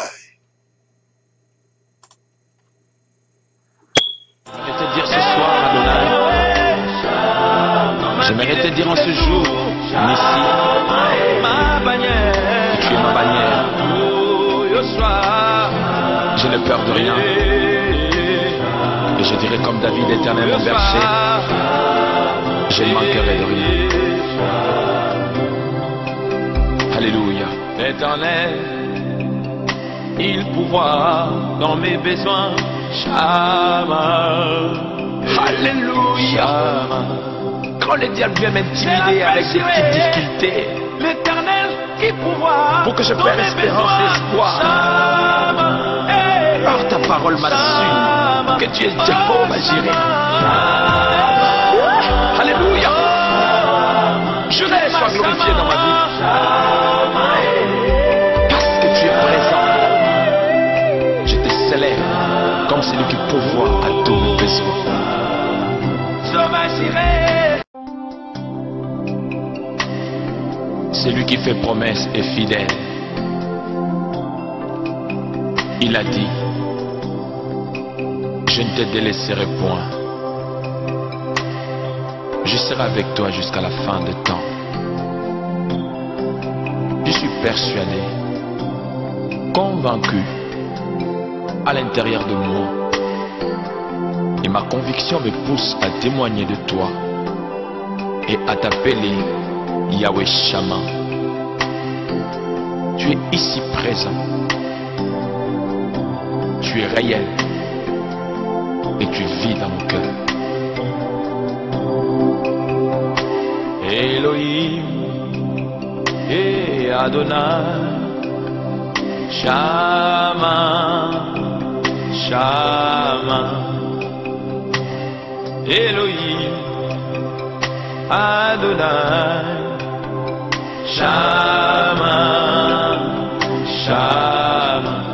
J'aimerais te dire ce soir, Adonai. J'aimerais te dire en ce jour, Nissi, ma bannière, tu es ma bannière. Je n'ai peur de rien. Et je dirais comme David, éternel mon berger, je ne manquerai de rien. Alléluia. Éternel, il pourvoit dans mes besoins. Shama. Alléluia. Shama. Quand le diable vient m'intimider avec des petites difficultés, l'Éternel qui pourvoit pour que je perde espérance et espoir. Hey. Par ta parole m'assure que tu es Jehovah Jireh. Alléluia. Je laisse sois glorifié dans ma vie. Parce que tu es présent. Je te célèbre comme celui qui pourvoit à tous nos besoins. Celui qui fait promesse est fidèle. Il a dit, je ne te délaisserai point. Je serai avec toi jusqu'à la fin des temps. Je suis persuadé, convaincu à l'intérieur de moi. Et ma conviction me pousse à témoigner de toi et à t'appeler Yahweh Shammah. Tu es ici présent. Tu es réel. Et tu vis dans mon cœur. Elohim et Adonai, Shammah, Shammah. Elohim, Adonai, Shammah, Shammah,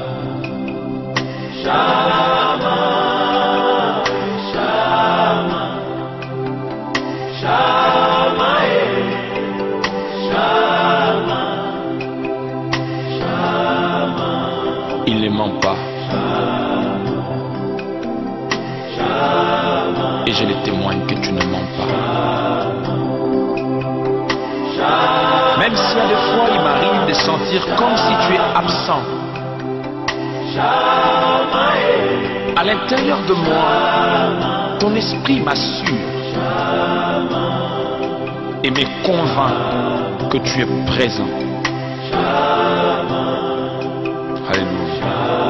Shammah, Shammah, Shammah, Shammah, Shammah. Il ne ment pas. Et je les témoigne que tu ne mens pas. Même si à des fois il m'arrive de sentir comme si tu es absent, à l'intérieur de moi, ton esprit m'assure et me convainc que tu es présent. Alléluia.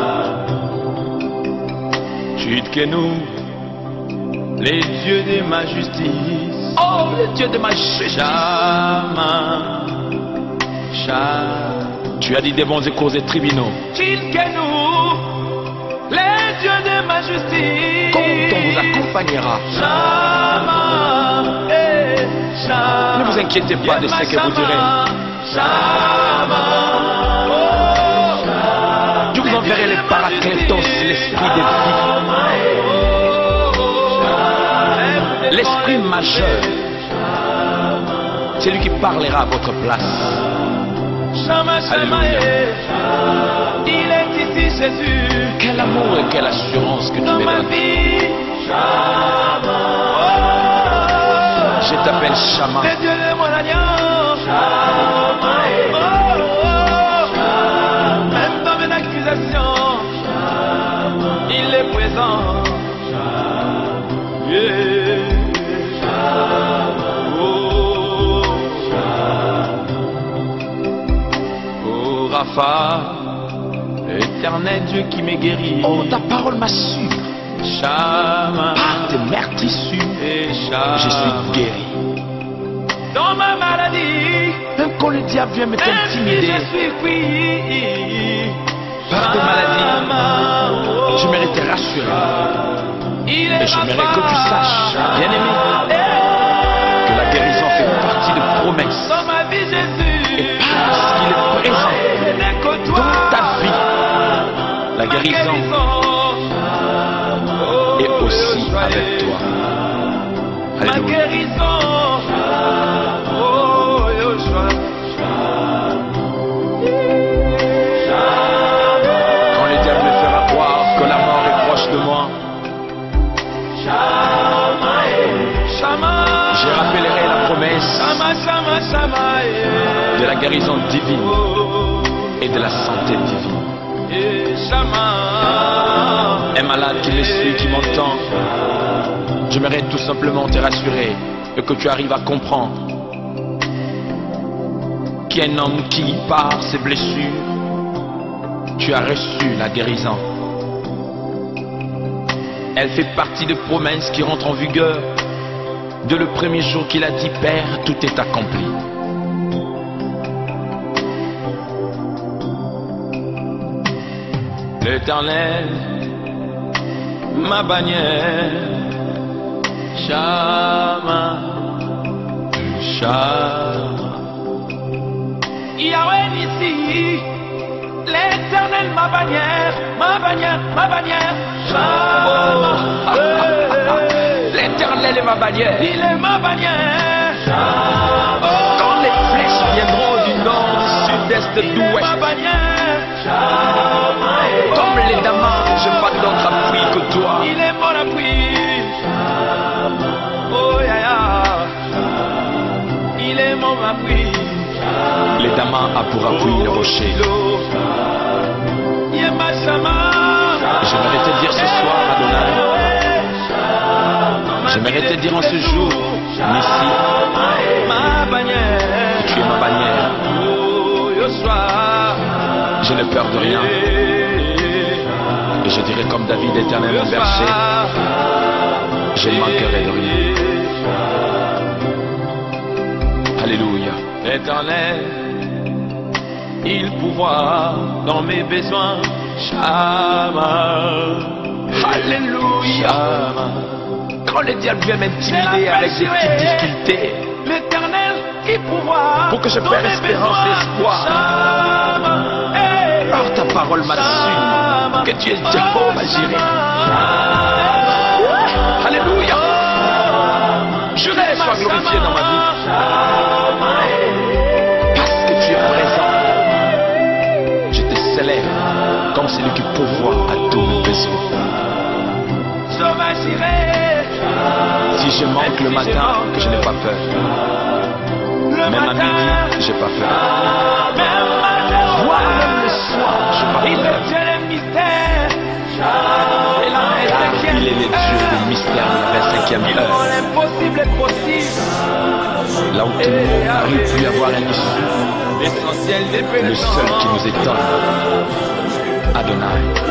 Tzidkenu, les dieux de ma justice. Oh, les dieux de ma justice. Shammah, Shammah. Tu as dit des bons échos et tribunaux. Tzidkenu, les dieux de ma justice. Quand on vous accompagnera. Shammah, eh, Shammah. Ne vous inquiétez pas de ce que vous direz. Shammah, oh, je vous enverrai le Paraclétos, l'esprit de vie. L'esprit majeur, c'est lui qui parlera à votre place. Alléluia. Il est ici Jésus. Quel amour et quelle assurance que tu me donnes. Je t'appelle Shammah. C'est Dieu de mon alliance. Même dans mes accusations, il est présent. Yeah. Rapha, éternel Dieu qui m'est guéri. Oh, ta parole m'assure. Shammah, par tes mères tissus, je suis guéri. Dans ma maladie, même quand le diable vient me t'intimider, je suis pris. Par tes maladies, je mérite de te rassurer. Et j'aimerais que tu saches, bien aimé, que la guérison fait partie de promesses. Dans ma vie, Jésus. Et parce qu'il est présent dans ta vie, la guérison est aussi avec toi. Alléluia. Quand le diable me fera croire que la mort est proche de moi, je rappellerai la promesse de la guérison divine et de la santé divine. Un malade qui me suit, qui m'entend, j'aimerais tout simplement te rassurer et que tu arrives à comprendre qu'un homme qui, par ses blessures, tu as reçu la guérison. Elle fait partie des promesses qui rentrent en vigueur de le premier jour qu'il a dit, Père, tout est accompli. L'Éternel, ma bannière, Shammah, Shammah. Yahweh ici, l'Éternel, ma bannière, ma bannière, ma bannière, Shammah. Oh. L'Éternel est ma bannière. Il est ma bannière. Oh. Quand les flèches viendront du nord, du sud-est, de l'ouest, ma bannière. Comme les damas, je n'ai pas d'autre appui que toi. Il est mon appui. Oh ya ya. Il est mon appui. Les damas a pour appui le rocher. Je J'aimerais te dire ce soir, Adonai. J'aimerais te dire en ce jour, Nissi, que tu es ma bannière. Je n'ai peur de rien. Et je dirais comme David, Éternel mon berger, je ne manquerai de rien. Alléluia. Éternel, il pourvoit dans mes besoins. Shama. Alléluia. Shama. Quand le diable vient m'intimider avec des petites difficultés, l'Éternel, il pourvoit pour que je perde espérance et espoir. Par ta parole m'assure que tu es Jehovah Jireh. Alléluia. Je rêve sois glorifié dans ma vie. Parce que tu es présent. Je te célèbre comme celui qui pourvoit à tous mes besoins. Si je manque le matin, je n'ai pas peur. Même à midi, je n'ai pas peur. Voire même le soir, je n'ai pas peur. Il est le Dieu du mystère de la vingt-cinquième heure. Là où tout le monde n'arrive plus à voir un issue, le seul qui nous étonne, Adonai.